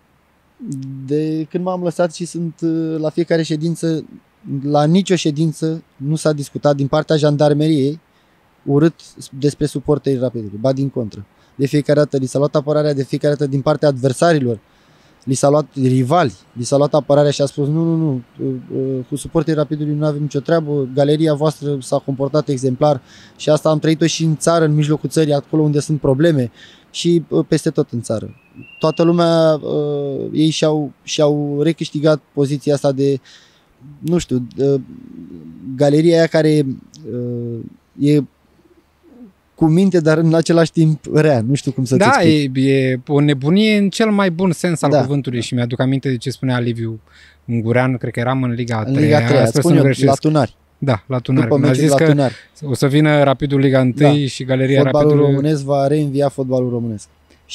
de când m-am lăsat și sunt uh, la fiecare ședință, la nicio ședință nu s-a discutat din partea jandarmeriei urât despre suporterii Rapidului, ba din contră. De fiecare dată li s-a luat apărarea, de fiecare dată din partea adversarilor, li s-a luat rivali, li s-a luat apărarea și a spus nu, nu, nu, cu suporterii Rapidului nu avem nicio treabă, galeria voastră s-a comportat exemplar și asta am trăit-o și în țară, în mijlocul țării, acolo unde sunt probleme și peste tot în țară. Toată lumea, ei și-au, și-au recâștigat poziția asta de, nu știu, galeria aia care e cu minte, dar în același timp rea. Nu știu cum să-ți Da, explic. e, e o nebunie în cel mai bun sens al Da. cuvântului și mi-aduc aminte de ce spunea Liviu Ungurean, cred că eram în Liga a În treia. Liga trei, sper să spun nu eu, greșesc. la Tunari. Da, la Tunari. După Mi-a meciul zis la că Tunari. o să vină Rapidul Liga unu Da. și Galeria Fotbalul Rapidului. românesc va reînvia fotbalul românesc.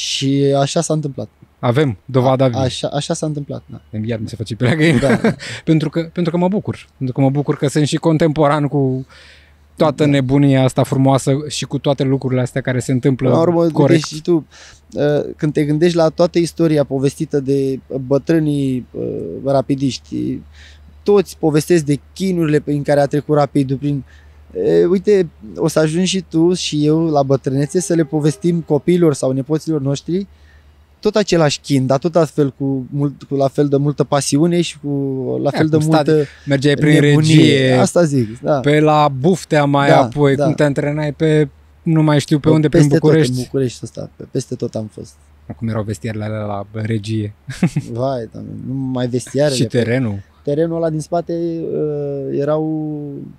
Și așa s-a întâmplat. Avem dovada A, vie. așa, așa s-a întâmplat. Da. Iar mi se face pe găină. Da. pentru, că, pentru că mă bucur. Pentru că mă bucur că sunt și contemporan cu toată Da. nebunia asta frumoasă și cu toate lucrurile astea care se întâmplă La urmă, corect. și tu, uh, când te gândești la toată istoria povestită de bătrânii uh, rapidiști, toți povestesc de chinurile prin care a trecut Rapidul, prin E, uite, o să ajungi și tu și eu la bătrânețe să le povestim copiilor sau nepoților noștri tot același chin, dar tot astfel cu, mult, cu la fel de multă pasiune și cu la fel de cum multă stadi, mergeai prin nebunie. regie, Asta zic, da. pe la Buftea mai Da, apoi, da. cum te antrenai pe, nu mai știu pe unde, prin Peste București. tot în București ăsta, pe, peste tot am fost. Cum erau vestierele alea la regie. Vai, doamne, nu mai vestiarele. Și terenul. Terenul ăla din spate uh, erau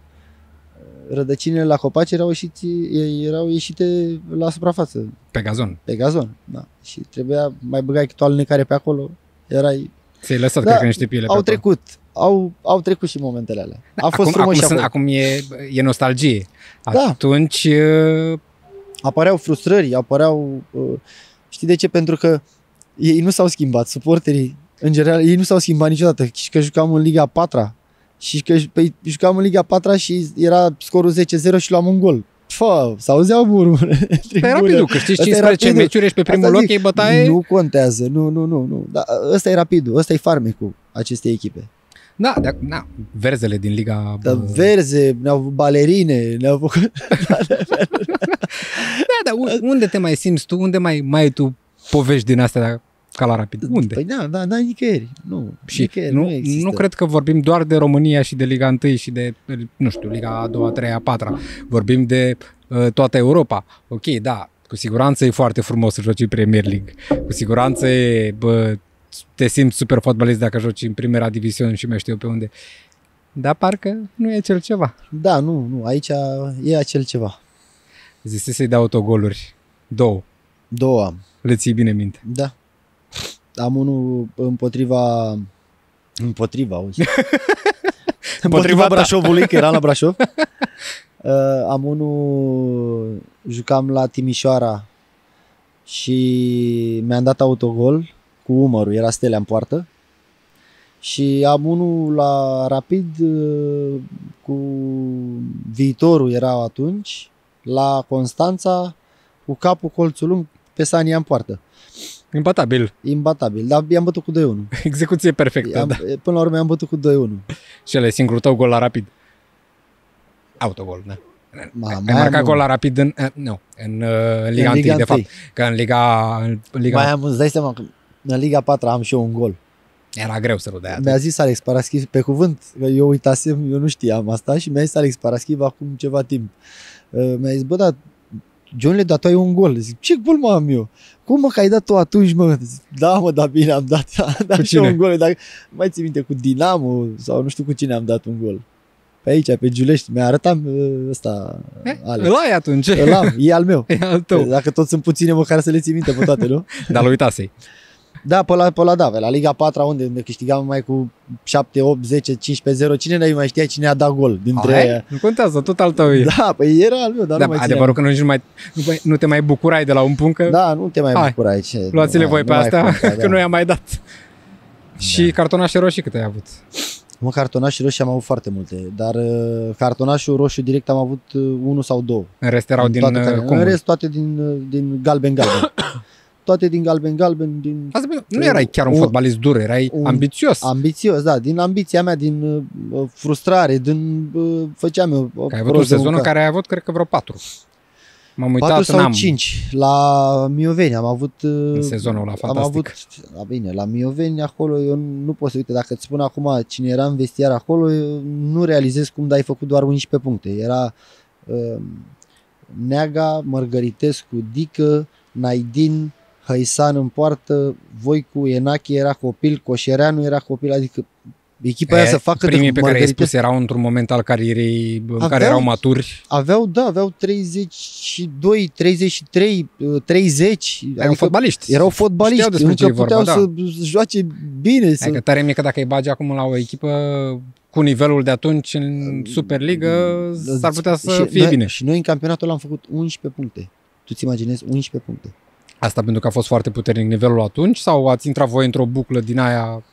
rădăcinile la copaci erau ieșite, erau ieșite la suprafață, Pe gazon. pe gazon, da. Și trebuia, mai băgai câte o alunecare pe acolo, erai... Ți-ai lăsat, Da, cred că niște piele pe Au acolo. trecut, au, au trecut și momentele alea. A fost acum, frumos acum, și sunt, acum. acum e, e nostalgie. Da. Atunci, uh, Apăreau frustrări, apăreau... Uh, știi de ce? Pentru că ei nu s-au schimbat, suporterii, în general, ei nu s-au schimbat niciodată. Și că jucam în Liga a patra și că păi, jucam în Liga a patra și era scorul zece zero și luam un gol. Fă, s-auzeau murmure. pe Rapidul, că știi Ăsta e cincisprezece Rapidul. meciuri, ești pe primul Asta loc, zic, ei bătaie. Nu contează, nu, nu, nu, nu. Da, ăsta e Rapidul, ăsta e farmecul acestei echipe. Da, da, da, verzele din Liga... Da, bă, verze, ne-au balerine, ne-au făcut... Da, dar unde te mai simți tu? Unde mai, mai ai tu povești din astea? ca la Rapid? Unde? Păi da, da, da, nicăieri. Nu, Și nicăieri, nu, nu, există. nu cred că vorbim doar de România și de Liga unu și de, nu știu, Liga a doua, a treia, a patra. Vorbim de uh, toată Europa. Ok, da, cu siguranță e foarte frumos să joci în Premier League. Cu siguranță e, bă, te simți super fotbalist dacă joci în primera diviziune și mai știu eu pe unde. Dar parcă nu e acel ceva. Da, nu, nu, aici e acel ceva. Zise să-i dea autogoluri. Două. Două am. Le ții bine minte. Da. Am unul împotriva împotriva, auzi. împotriva Brașovului, că era la Brașov. Uh, am unul, jucam la Timișoara și mi-am dat autogol cu umărul, era Stelea în poartă. Și am unul la Rapid uh, cu Viitorul era atunci, la Constanța, cu capul colțul lung pe Sania în poartă. Impatabil. Imbatabil, dar i-am bătut cu doi unu. Execuție perfectă, Am, da. Până la urmă am bătut cu doi unu. Și ăla e singurul tău gol la Rapid. Autogol, da. Ma, Ai mai marcat am gol un- la Rapid în, uh, nu, în uh, Liga în Liga unu, de fapt. unu. Că în Liga, în Liga Mai am, îți dai seama că în Liga patru am și eu un gol. era greu să rudea. Mi-a zis Alex Paraschiv, pe cuvânt, că eu uitasem, eu nu știam asta și mi-a zis Alex Paraschiv acum ceva timp. Uh, Mi-a zis, bă, dar Johnle, dar tu ai un gol. Zic, ce gol mă am eu? Cum mă că ai dat tu atunci, mă? Zic, da, mă, dar bine, am dat, am dat și eu cine? un gol. Dar, mai ții minte, cu Dinamo sau nu știu cu cine am dat un gol. Pe aici, pe Giulești, mi-a arătat uh, ăsta, Alex. Îl ai atunci. Îl am, e al meu. E al tău. Dacă tot sunt puține, măcar să le ții minte pe toate, nu? Dar l-uitasei. Da, pe la, pe la, da, pe la Liga patru, unde ne câștigam mai cu șapte, opt, zece, cincisprezece zero, cine ne mai știa cine a dat gol dintre Ai? aia? Nu contează, tot al tău e. Da, păi era al meu, dar Da, nu mai adevărul țineam. că nu, nici nu, mai, nu, mai- nu te mai bucurai de la un punct că Da, nu te mai Hai, bucura aici. luați-le Nu voi mai- pe nu mai astea, conta, că da. nu i-am mai dat. Și cartonașe roșii câte ai avut? Mă, cartonaș și roșii am avut foarte multe, dar uh, cartonașul roșu direct am avut uh, unul sau două. În rest erau În din toate uh, care- comun. În rest toate din, uh, din galben-galben. Toate din galben-galben, din Asta bine, nu erai chiar un Un- fotbalist dur, erai un- ambițios. ambițios, da, din ambiția mea, din uh, frustrare, din uh, făceam eu uh, Că ai avut un rost de sezon în mâncat. care ai avut, cred că vreo patru. M-am uitat, patru sau n-am. cinci la Mioveni am avut uh, În sezonul ăla am fantastic. avut, a, bine, la Mioveni acolo eu nu pot să uite, dacă îți spun acum cine era în vestiar acolo, eu nu realizez cum ai făcut doar unsprezece puncte. Era uh, Neaga, Mărgăritescu, Dică, Naidin, Hăisan în poartă, Voicu, Enache era copil, Coșereanu era copil, adică echipa aia E, să facă primii de pe care ai Mărgăritescu. spus erau într-un moment al carierei în care Aveau- erau maturi. Aveau, da, aveau treizeci și doi, treizeci și trei, treizeci. Erau fotbaliști. Erau fotbaliști, Știau despre ce încă e vorba, puteau da. să joace bine. Să... Adică tare mică dacă îi bagi acum la o echipă cu nivelul de atunci în Superliga, s-ar putea să și fie noi, bine. Și noi în campionatul ăla am făcut unsprezece puncte. Tu ți imaginezi unsprezece puncte. Asta pentru că a fost foarte puternic nivelul atunci sau ați intrat voi într-o buclă din aia?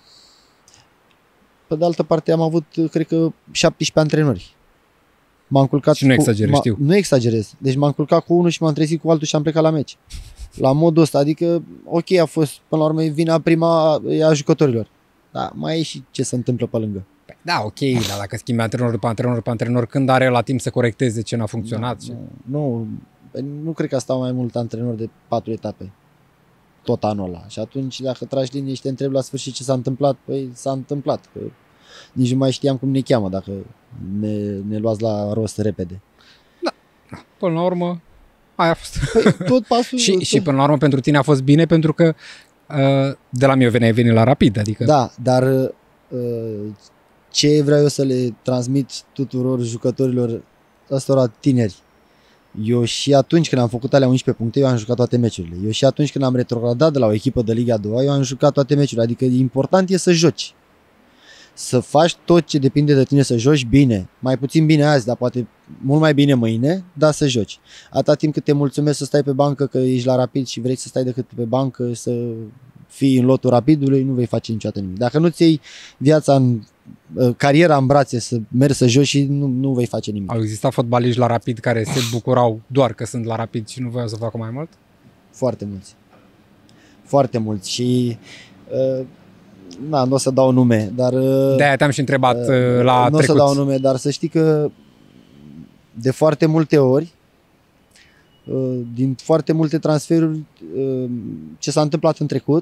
Pe de altă parte am avut, cred că, șaptesprezece antrenori. M-am culcat Și nu cu, exagerezi, m-a- știu. Nu exagerez. Deci m-am culcat cu unul și m-am trezit cu altul și am plecat la meci. La modul ăsta, adică, ok, a fost, până la urmă, vina prima e a jucătorilor. Dar mai e și ce se întâmplă pe lângă. Da, ok, dar dacă schimbi antrenor după antrenor după antrenor, când are la timp să corecteze ce n-a funcționat? Nu, nu, nu cred că a stat mai mult antrenor de patru etape. Tot anul ăla. Și atunci, dacă tragi linie și te întrebi la sfârșit ce s-a întâmplat, păi s-a întâmplat. Că nici nu mai știam cum ne cheamă dacă ne, ne luați la rost repede. Până la urmă, aia a fost. Păi, tot pasul... și, tot... și până la urmă pentru tine a fost bine pentru că uh, de la Mioveni ai venit la Rapid, adică Da, dar uh, ce vreau eu să le transmit tuturor jucătorilor ăstora tineri? Eu și atunci când am făcut alea unsprezece puncte, eu am jucat toate meciurile. Eu și atunci când am retrogradat de la o echipă de Liga a doua, eu am jucat toate meciurile. Adică important e să joci. Să faci tot ce depinde de tine, să joci bine. Mai puțin bine azi, dar poate mult mai bine mâine, dar să joci. Atâta timp cât te mulțumesc să stai pe bancă, că ești la Rapid și vrei să stai decât pe bancă, să fii în lotul Rapidului, nu vei face niciodată nimic. Dacă nu-ți iei viața în cariera în brațe, să mergi să joci și nu, nu vei face nimic. au existat fotbaliști la Rapid care se bucurau doar că sunt la Rapid și nu voiau să facă mai mult? Foarte mulți. Foarte mulți și uh, na, nu o să dau nume, dar uh, De-aia te-am și întrebat uh, uh, la nu o să trecut. dau nume, dar să știi că de foarte multe ori uh, din foarte multe transferuri uh, ce s-a întâmplat în trecut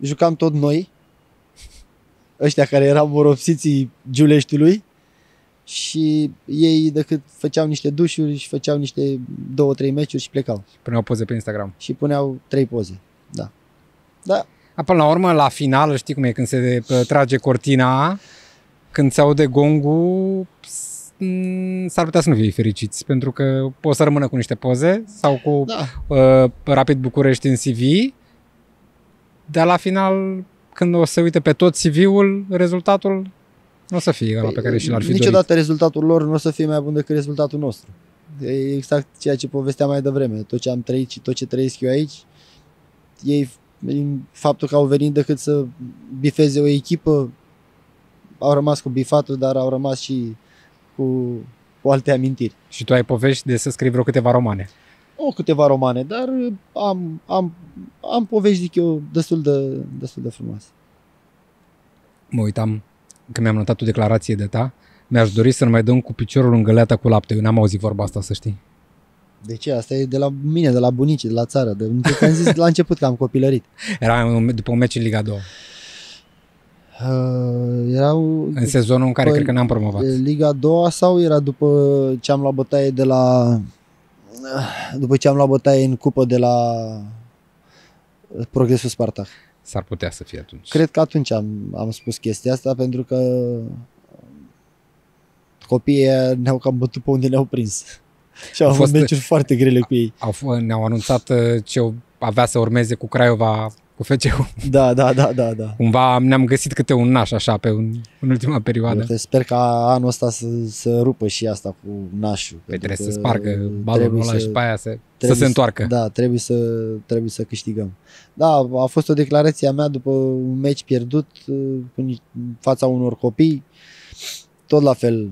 jucam tot noi, ăștia care erau moropsiții Giuleștiului, și ei decât făceau niște dușuri și făceau niște două, trei meciuri și plecau. Puneau poze pe Instagram. Și puneau trei poze, da. Da. A, până la urmă, la final, știi cum e, când se trage cortina, când se aude gongul, s-ar putea să nu fie fericiți, pentru că poți să rămână cu niște poze sau cu da. uh, Rapid București în C V, dar la final, când o să uite pe tot C V-ul, rezultatul nu o să fie ăla pe care și l-ar fi niciodată dorit. Rezultatul lor nu o să fie mai bun decât rezultatul nostru. E exact ceea ce povesteam mai devreme. Tot ce am trăit și tot ce trăiesc eu aici, ei, faptul că au venit decât să bifeze o echipă, au rămas cu bifatul, dar au rămas și cu, cu alte amintiri. Și tu ai povești de să scrii vreo câteva romane? O, câteva romane, dar am, am, am povești, zic eu, destul de, destul de frumoase. Mă uitam, când mi-am notat o declarație de ta, mi-aș dori să nu mai dăm cu piciorul în găleata cu lapte. Eu n-am auzit vorba asta, să știi. De ce? Asta e de la mine, de la bunicii, de la țară. De, de am zis la început că am copilărit. Era după un meci în Liga doi. Uh, erau în sezonul în care cred că ne-am promovat. Liga doi sau era după ce am luat bătaie de la după ce am luat bătaie în cupă de la Progresul Spartak? S-ar putea să fie atunci. Cred că atunci am, am spus chestia asta, pentru că copiii ne-au cam bătut pe unde ne-au prins. Și au avut meciuri foarte grele cu ei. Au, ne-au anunțat ce avea să urmeze cu Craiova, cu F C-ul. Da, da, da, da, da. Cumva ne-am găsit câte un naș așa pe un, în ultima perioadă. Eu sper ca anul ăsta să, să rupă și asta cu nașul. Păi trebuie să spargă balonul ăla și pe aia să, să se întoarcă. Da, trebuie să, trebuie să câștigăm. Da, a fost o declarație a mea după un meci pierdut în fața unor copii. Tot la fel.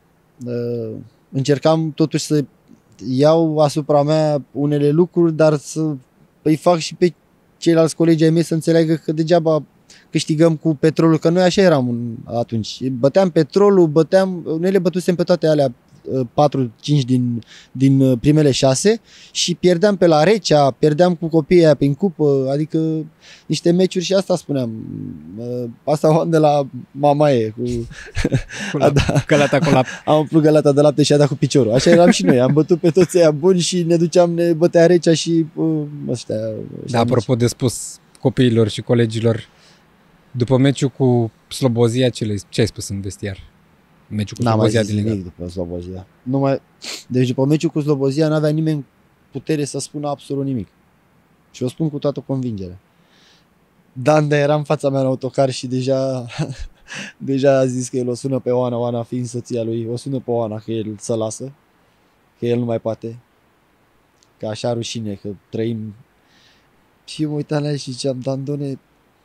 Încercam totuși să iau asupra mea unele lucruri, dar să îi fac și pe ceilalți colegi ai mei să înțeleagă că degeaba câștigăm cu Petrolul, că noi așa eram atunci. Băteam Petrolul, băteam, noi le bătusem pe toate alea patru cinci din, din primele șase și pierdeam pe la Recea, pierdeam cu copiii aia prin cupă, adică niște meciuri și asta spuneam. Asta am de la mamaie. Cu, cu la, da, găleata cu lapte. Am umplut găleata de lapte și a dat cu piciorul. Așa eram și noi. Am bătut pe toți aia buni și ne duceam, ne bătea Recea și ăștia. Da, apropo de spus copiilor și colegilor, după meciul cu Slobozia, ce, le, ce ai spus în vestiar? Meciul cu N-am Slobozia mai zis din nimic după Slobozia. Numai... Deci după meciul cu Slobozia n-avea nimeni putere să spună absolut nimic. Și o spun cu toată convingerea. Danda era în fața mea în autocar și deja, deja a zis că el o sună pe Oana, Oana fiind soția lui, o sună pe Oana că el să lasă, că el nu mai poate, că așa rușine, că trăim. Și eu mă uitam la el și ziceam, Dandone,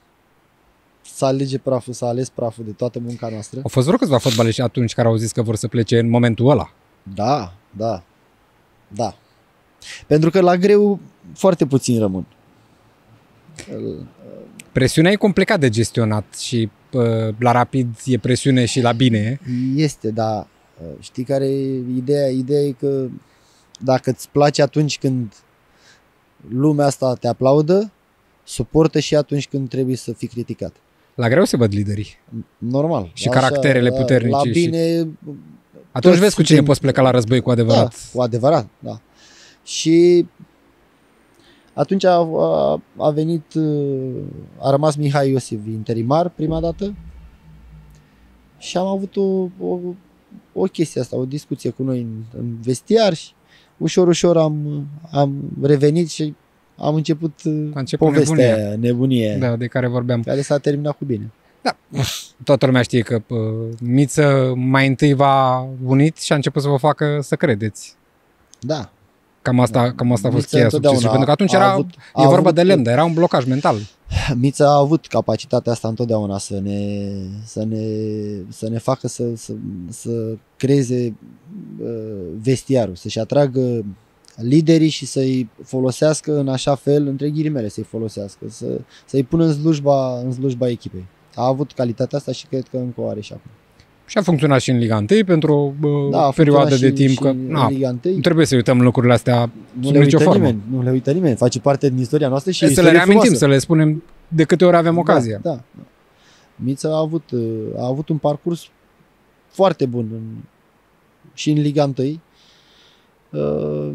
să alege praful, să ales praful de toată munca noastră. Au fost vreo câțiva fotbaliști atunci care au zis că vor să plece în momentul ăla. Da, da, da. Pentru că la greu foarte puțin rămân. Presiunea e complicat de gestionat și uh, la Rapid e presiune și la bine. Este, dar știi care e ideea? Ideea e că dacă îți place atunci când lumea asta te aplaudă, suportă și atunci când trebuie să fii criticat. La greu se văd liderii. Normal. Și așa, caracterele puternice. La bine... Și... Atunci vezi cu cine din... poți pleca la război cu adevărat. Da, cu adevărat, da. Și atunci a, a, a venit, a rămas Mihai Iosif interimar prima dată și am avut o, o, o chestie asta, o discuție cu noi în, în vestiar și ușor, ușor am, am revenit și am început, a început povestea nebunia. nebunie da, de care vorbeam. Care s-a terminat cu bine. Da. Toată lumea știe că uh, Miță mai întâi v-a unit și a început să vă facă să credeți. Da. Cam asta, cam asta a fost cheia succesului. Pentru că atunci era, avut, e vorba avut, de lemn, dar era un blocaj mental. Miță a avut capacitatea asta întotdeauna să ne, să ne, să ne facă să, să, să creeze uh, vestiarul, să-și atragă liderii și să-i folosească în așa fel, între ghilimele să-i folosească, să, să-i pună în slujba, în slujba echipei. A avut calitatea asta și cred că încă o are și acum. Și a funcționat și în Liga unu pentru o da, perioadă de și, timp. Și că na, nu trebuie să uităm lucrurile astea nu le uită nimeni, nu le uită nimeni. Face parte din istoria noastră și să le reamintim, frumoasă. Să le spunem de câte ori avem ocazia. Da, da. Mița a avut, a avut un parcurs foarte bun în, și în Liga unu. Uh,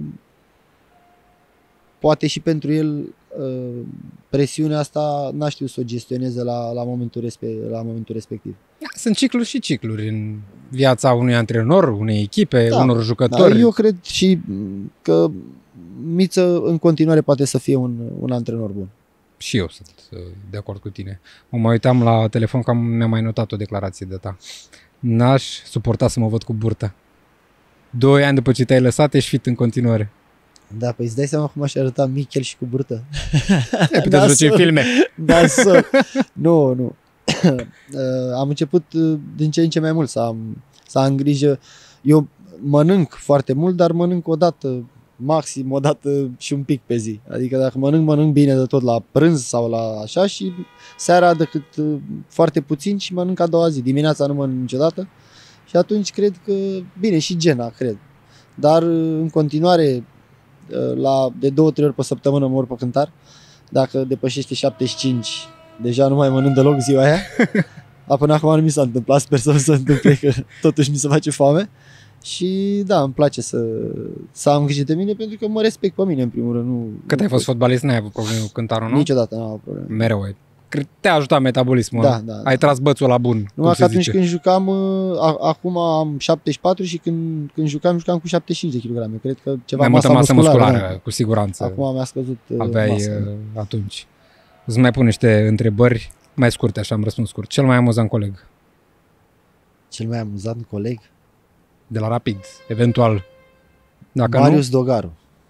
poate și pentru el uh, presiunea asta n-a știut să o gestioneze la, la, momentul, respe- la momentul respectiv. Sunt cicluri și cicluri în viața unui antrenor, unei echipe, da, unor jucători. Da, eu cred și că Miță în continuare poate să fie un, un antrenor bun. Și eu sunt de acord cu tine. Mă mai uitam la telefon că mi-am mai notat o declarație de ta. N-aș suporta să mă văd cu burtă. Doi ani după ce te-ai lăsat, ești fit în continuare. Da, păi îți dai seama cum aș arăta Michel și cu burtă? E, puteți duce în filme. Da, să... Nu, nu. Am început din ce în ce mai mult să am, să am grijă. Eu mănânc foarte mult, dar mănânc o dată, maxim o dată și un pic pe zi. Adică dacă mănânc, mănânc bine de tot la prânz sau la așa și seara decât foarte puțin și mănânc a doua zi. Dimineața nu mănânc niciodată și atunci cred că, bine, și gena, cred. Dar în continuare, la, de două, trei ori pe săptămână mor pe cântar. Dacă depășește șaptezeci și cinci, deja nu mai mănânc deloc ziua aia. A, până acum nu mi s-a întâmplat, sper să nu se întâmple, că totuși mi se face foame. Și da, îmi place să, să am grijă de mine pentru că mă respect pe mine în primul rând. Nu, Cât nu ai fost fotbalist, n-ai avut probleme cu cântarul, nu? Niciodată n-am avut probleme. Mereu ai. Te-a ajutat metabolismul. Da, da, ai da. tras bățul la bun. Numai că atunci zice. Când jucam, a, acum am șaptezeci și patru și când, când jucam, jucam cu șaptezeci și cinci de kilograme. Cred că ceva mai multă masă musculară, musculară, da. Cu siguranță. Acum mi-a scăzut aveai masă. Atunci. Îți mai pun niște întrebări mai scurte, așa am răspuns scurt. Cel mai amuzant coleg? Cel mai amuzant coleg? De la Rapid, eventual. Dacă Marius nu... Dogaru.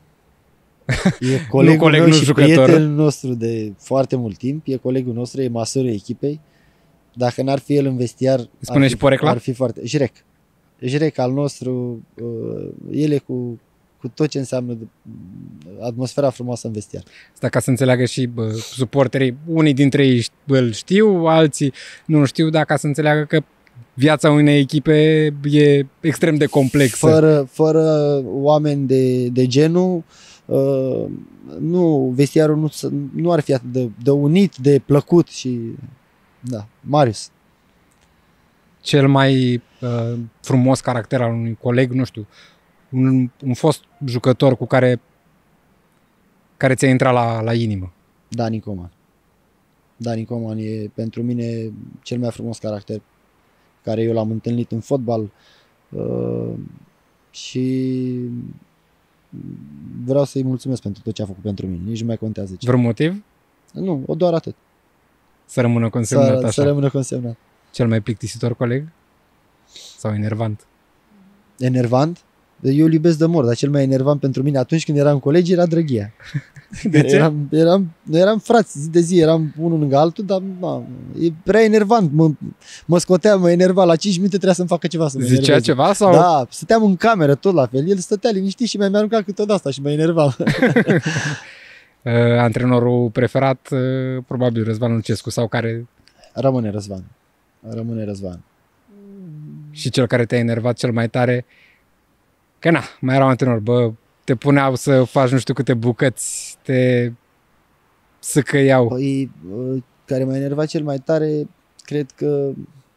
E colegul nu coleg, meu nu și jucător. prietenul nostru de foarte mult timp. E colegul nostru, e masorul echipei. Dacă n-ar fi el în vestiar, spune ar și fi, porecla? ar fi foarte... Jrec. Jrec al nostru, uh, el e cu, cu tot ce înseamnă atmosfera frumoasă în vestiar. Asta ca să înțeleagă și bă, suporterii. Unii dintre ei îl știu, alții nu știu, dar ca să înțeleagă că viața unei echipe e extrem de complexă. Fără, fără oameni de, de genul, uh, nu, vestiarul nu, nu ar fi atât de, de unit, de plăcut și... Da, Marius. Cel mai uh, frumos caracter al unui coleg, nu știu, un, un fost jucător cu care care ți-a intrat la, la inimă. Dani Coman. Dani Coman e pentru mine cel mai frumos caracter care eu l-am întâlnit în fotbal uh, și vreau să-i mulțumesc pentru tot ce a făcut pentru mine. Nici nu mai contează ce. Vreun motiv? Nu, o doar atât. Să rămână consemnat să, așa. Să rămână consemnat. Cel mai plictisitor coleg? Sau enervant? Enervant? Eu îl iubesc de mor, dar cel mai enervant pentru mine atunci când eram colegi era Drăghia. De ce? Eram, eram, noi eram frați zi de zi, eram unul lângă altul, dar na, e prea enervant. Mă, mă scotea, mă enerva. La cinci minute trebuia să-mi facă ceva să mă Zicea enerveze. ceva? Sau? Da, stăteam în cameră tot la fel. El stătea liniștit și mi-a aruncat câteodată asta și mă enerva. Uh, antrenorul preferat, uh, probabil Răzvan Lucescu, sau care... Rămâne Răzvan. Rămâne Răzvan. Și cel care te-a enervat cel mai tare, că na, mai era un antrenor, bă, te puneau să faci nu știu câte bucăți, te săcăiau. Păi, care m-a enervat cel mai tare, cred că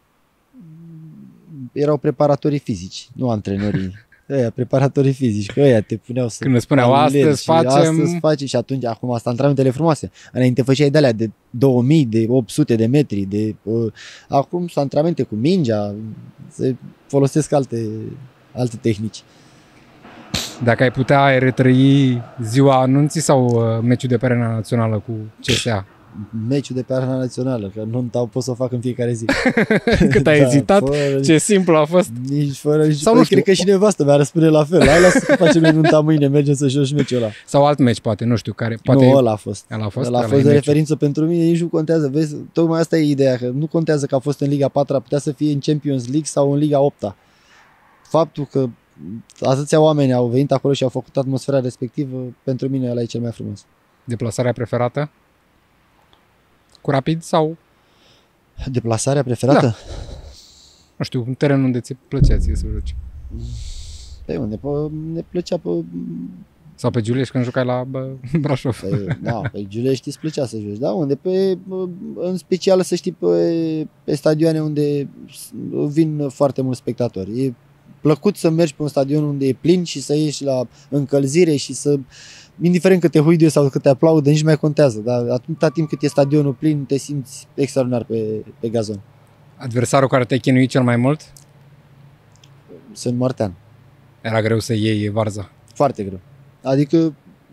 erau preparatorii fizici, nu antrenorii. Ăia, preparatorii fizici, că ăia te puneau să... Când îți spuneau, astăzi facem... Astăzi face și atunci, acum asta antrenamentele frumoase. Înainte făceai de alea de două mii, de opt sute de metri, de... Uh, acum sunt antrenamente cu mingea, se folosesc alte, alte tehnici. Dacă ai putea, ai retrăi ziua anunții sau uh, meciul de pe arena națională cu C S A? Meciul de pe arena națională, că nu pot să o fac în fiecare zi. Cât ai da, ezitat, fără, ce simplu a fost. Nici fără, nici sau nu știu, cred că și nevastă mi-a răspunde la fel. Hai, lasă că facem noi nunta mâine, mergem să joci meciul ăla. Sau alt meci, poate, nu știu care. Poate nu, ăla a fost. Ăla a fost, ăla a fost de referință pentru mine, nici nu contează. Vezi, tocmai asta e ideea, că nu contează că a fost în Liga a patra, putea să fie în Champions League sau în Liga a opta. Faptul că atâția oameni au venit acolo și au făcut atmosfera respectivă, pentru mine ăla e cel mai frumos. Deplasarea preferată? Cu Rapid sau? Deplasarea preferată? Da. Nu știu, un teren unde ți plăcea ție să joci. Pe unde? Pe, ne plăcea pe Sau pe Giulești când jucai la bă, Brașov? Păi, da, pe Giulești îți plăcea să joci, da? Unde pe, în special să știi pe, pe stadioane unde vin foarte mulți spectatori. E plăcut să mergi pe un stadion unde e plin și să ieși la încălzire și să, indiferent că te huiduie sau că te aplaudă, nici mai contează, dar atâta timp cât e stadionul plin, te simți extraordinar pe, pe gazon. Adversarul care te-ai chinuit cel mai mult? Sunt Mărtean. Era greu să iei Varza. Foarte greu. Adică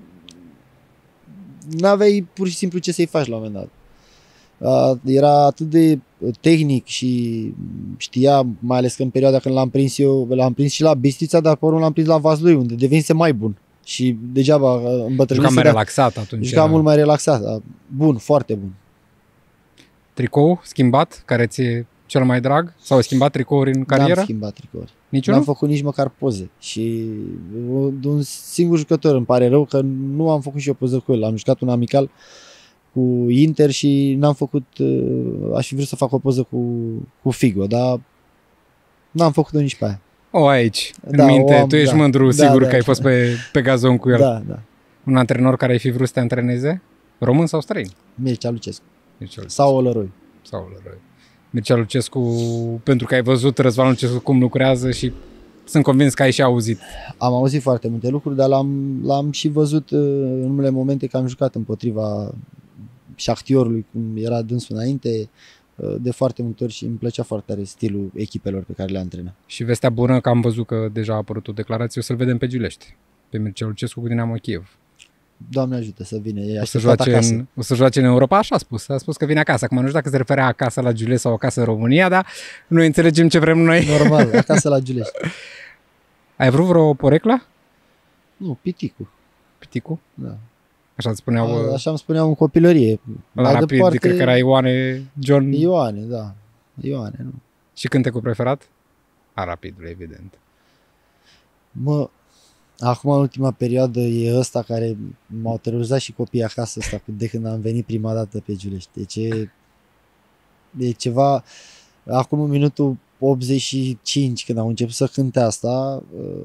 n-aveai pur și simplu ce să-i faci la un moment dat. Era atât de tehnic și știa, mai ales că în perioada când l-am prins eu, l-am prins și la Bistrița, dar pe urmă l-am prins la Vaslui, unde devenise mai bun. Și degeaba îmbătrânise. Jucam mai relaxat atunci. Jucam mult mai relaxat. Bun, foarte bun. Tricou schimbat, care ți-e cel mai drag? Sau ai schimbat tricouri în carieră? N-am schimbat tricouri. Niciunul? N-am făcut nici măcar poze. Și un singur jucător, îmi pare rău că nu am făcut și eu poză cu el. Am jucat un amical cu Inter și n-am făcut, aș fi vrut să fac o poză cu, cu Figo, dar n-am făcut-o nici pe aia. O, aici, în da, minte, am, tu ești da, mândru, da, sigur da, că ai da. fost pe, pe gazon cu el. Da, da. Un antrenor care ai fi vrut să te antreneze? Român sau străin? Mircea Lucescu. Mircea Lucescu. Sau Olăroi. Sau Olăroi. Mircea Lucescu, pentru că ai văzut Răzvan Lucescu cum lucrează și sunt convins că ai și auzit. Am auzit foarte multe lucruri, dar l-am, l-am și văzut în unele momente că am jucat împotriva Șahtiorului, cum era dânsul înainte, de foarte multe ori și îmi plăcea foarte tare stilul echipelor pe care le antrenă. Și vestea bună că am văzut că deja a apărut o declarație, o să-l vedem pe Giulești, pe Mircea Lucescu cu Dinamo Kiev. Doamne ajută să vină, e o să, joace acasă. în, o să joace în Europa, așa a spus, a spus că vine acasă. Acum nu știu dacă se referea acasă la Giulești sau acasă în România, dar noi înțelegem ce vrem noi. Normal, acasă la Giulești. Ai vrut vreo poreclă? Nu, Piticu. Piticu? Da. Așa îți spuneau... A, așa îmi spuneau în copilărie. La Rapid, departe, cred că era Ioane, John... Ioane, da. Ioane, nu. Și cântecul preferat? A Rapidului, evident. Mă, acum în ultima perioadă e ăsta care m-au terorizat și copiii acasă ăsta de când am venit prima dată pe Giulești. Deci e, e ceva... Acum în minutul optzeci și cinci, când au început să cânte asta,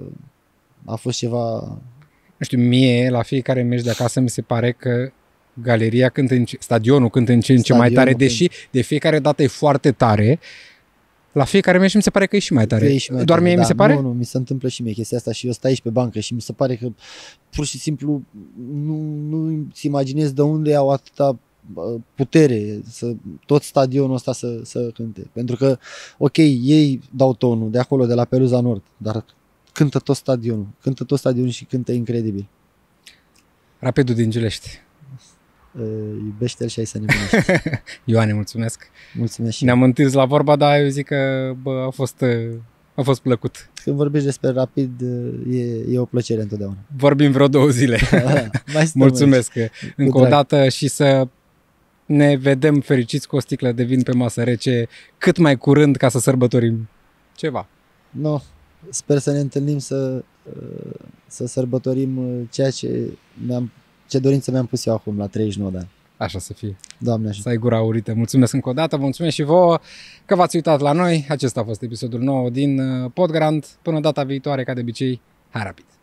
a fost ceva... Nu știu, mie, la fiecare meci de acasă, mi se pare că galeria cântă în ce, stadionul cântă în ce în ce mai tare, deși de fiecare dată e foarte tare, la fiecare meci mi se pare că e și mai tare. Și mai Doar tare, mie da, mi se pare? Nu, nu, mi se întâmplă și mie chestia asta și eu stai aici pe bancă și mi se pare că pur și simplu nu, nu îți imaginezi de unde au atâta putere, să, tot stadionul ăsta să, să cânte. Pentru că, ok, ei dau tonul de acolo, de la Peluza Nord, dar cântă tot stadionul, cântă tot stadionul și cântă incredibil. Rapidul din Giulești. Uh, iubește-l și ai să nebunești. Ioane, mulțumesc. Mulțumesc și ne-am întâlnit la vorba, dar eu zic că bă, a, fost, a fost plăcut. Când vorbești despre Rapid, e, e o plăcere întotdeauna. Vorbim vreo două zile. Mai mulțumesc aici. încă o dată și să ne vedem fericiți cu o sticlă de vin pe masă rece cât mai curând ca să sărbătorim ceva. No, sper să ne întâlnim să, să sărbătorim ceea ce, mi-am, ce dorință mi-am pus eu acum la treizeci și nouă de ani. Așa să fie. Doamne ajută. Să ai gura aurită. Mulțumesc încă o dată, mulțumesc și vouă că v-ați uitat la noi. Acesta a fost episodul nou din Podgrand. Până data viitoare, ca de obicei, hai Rapid!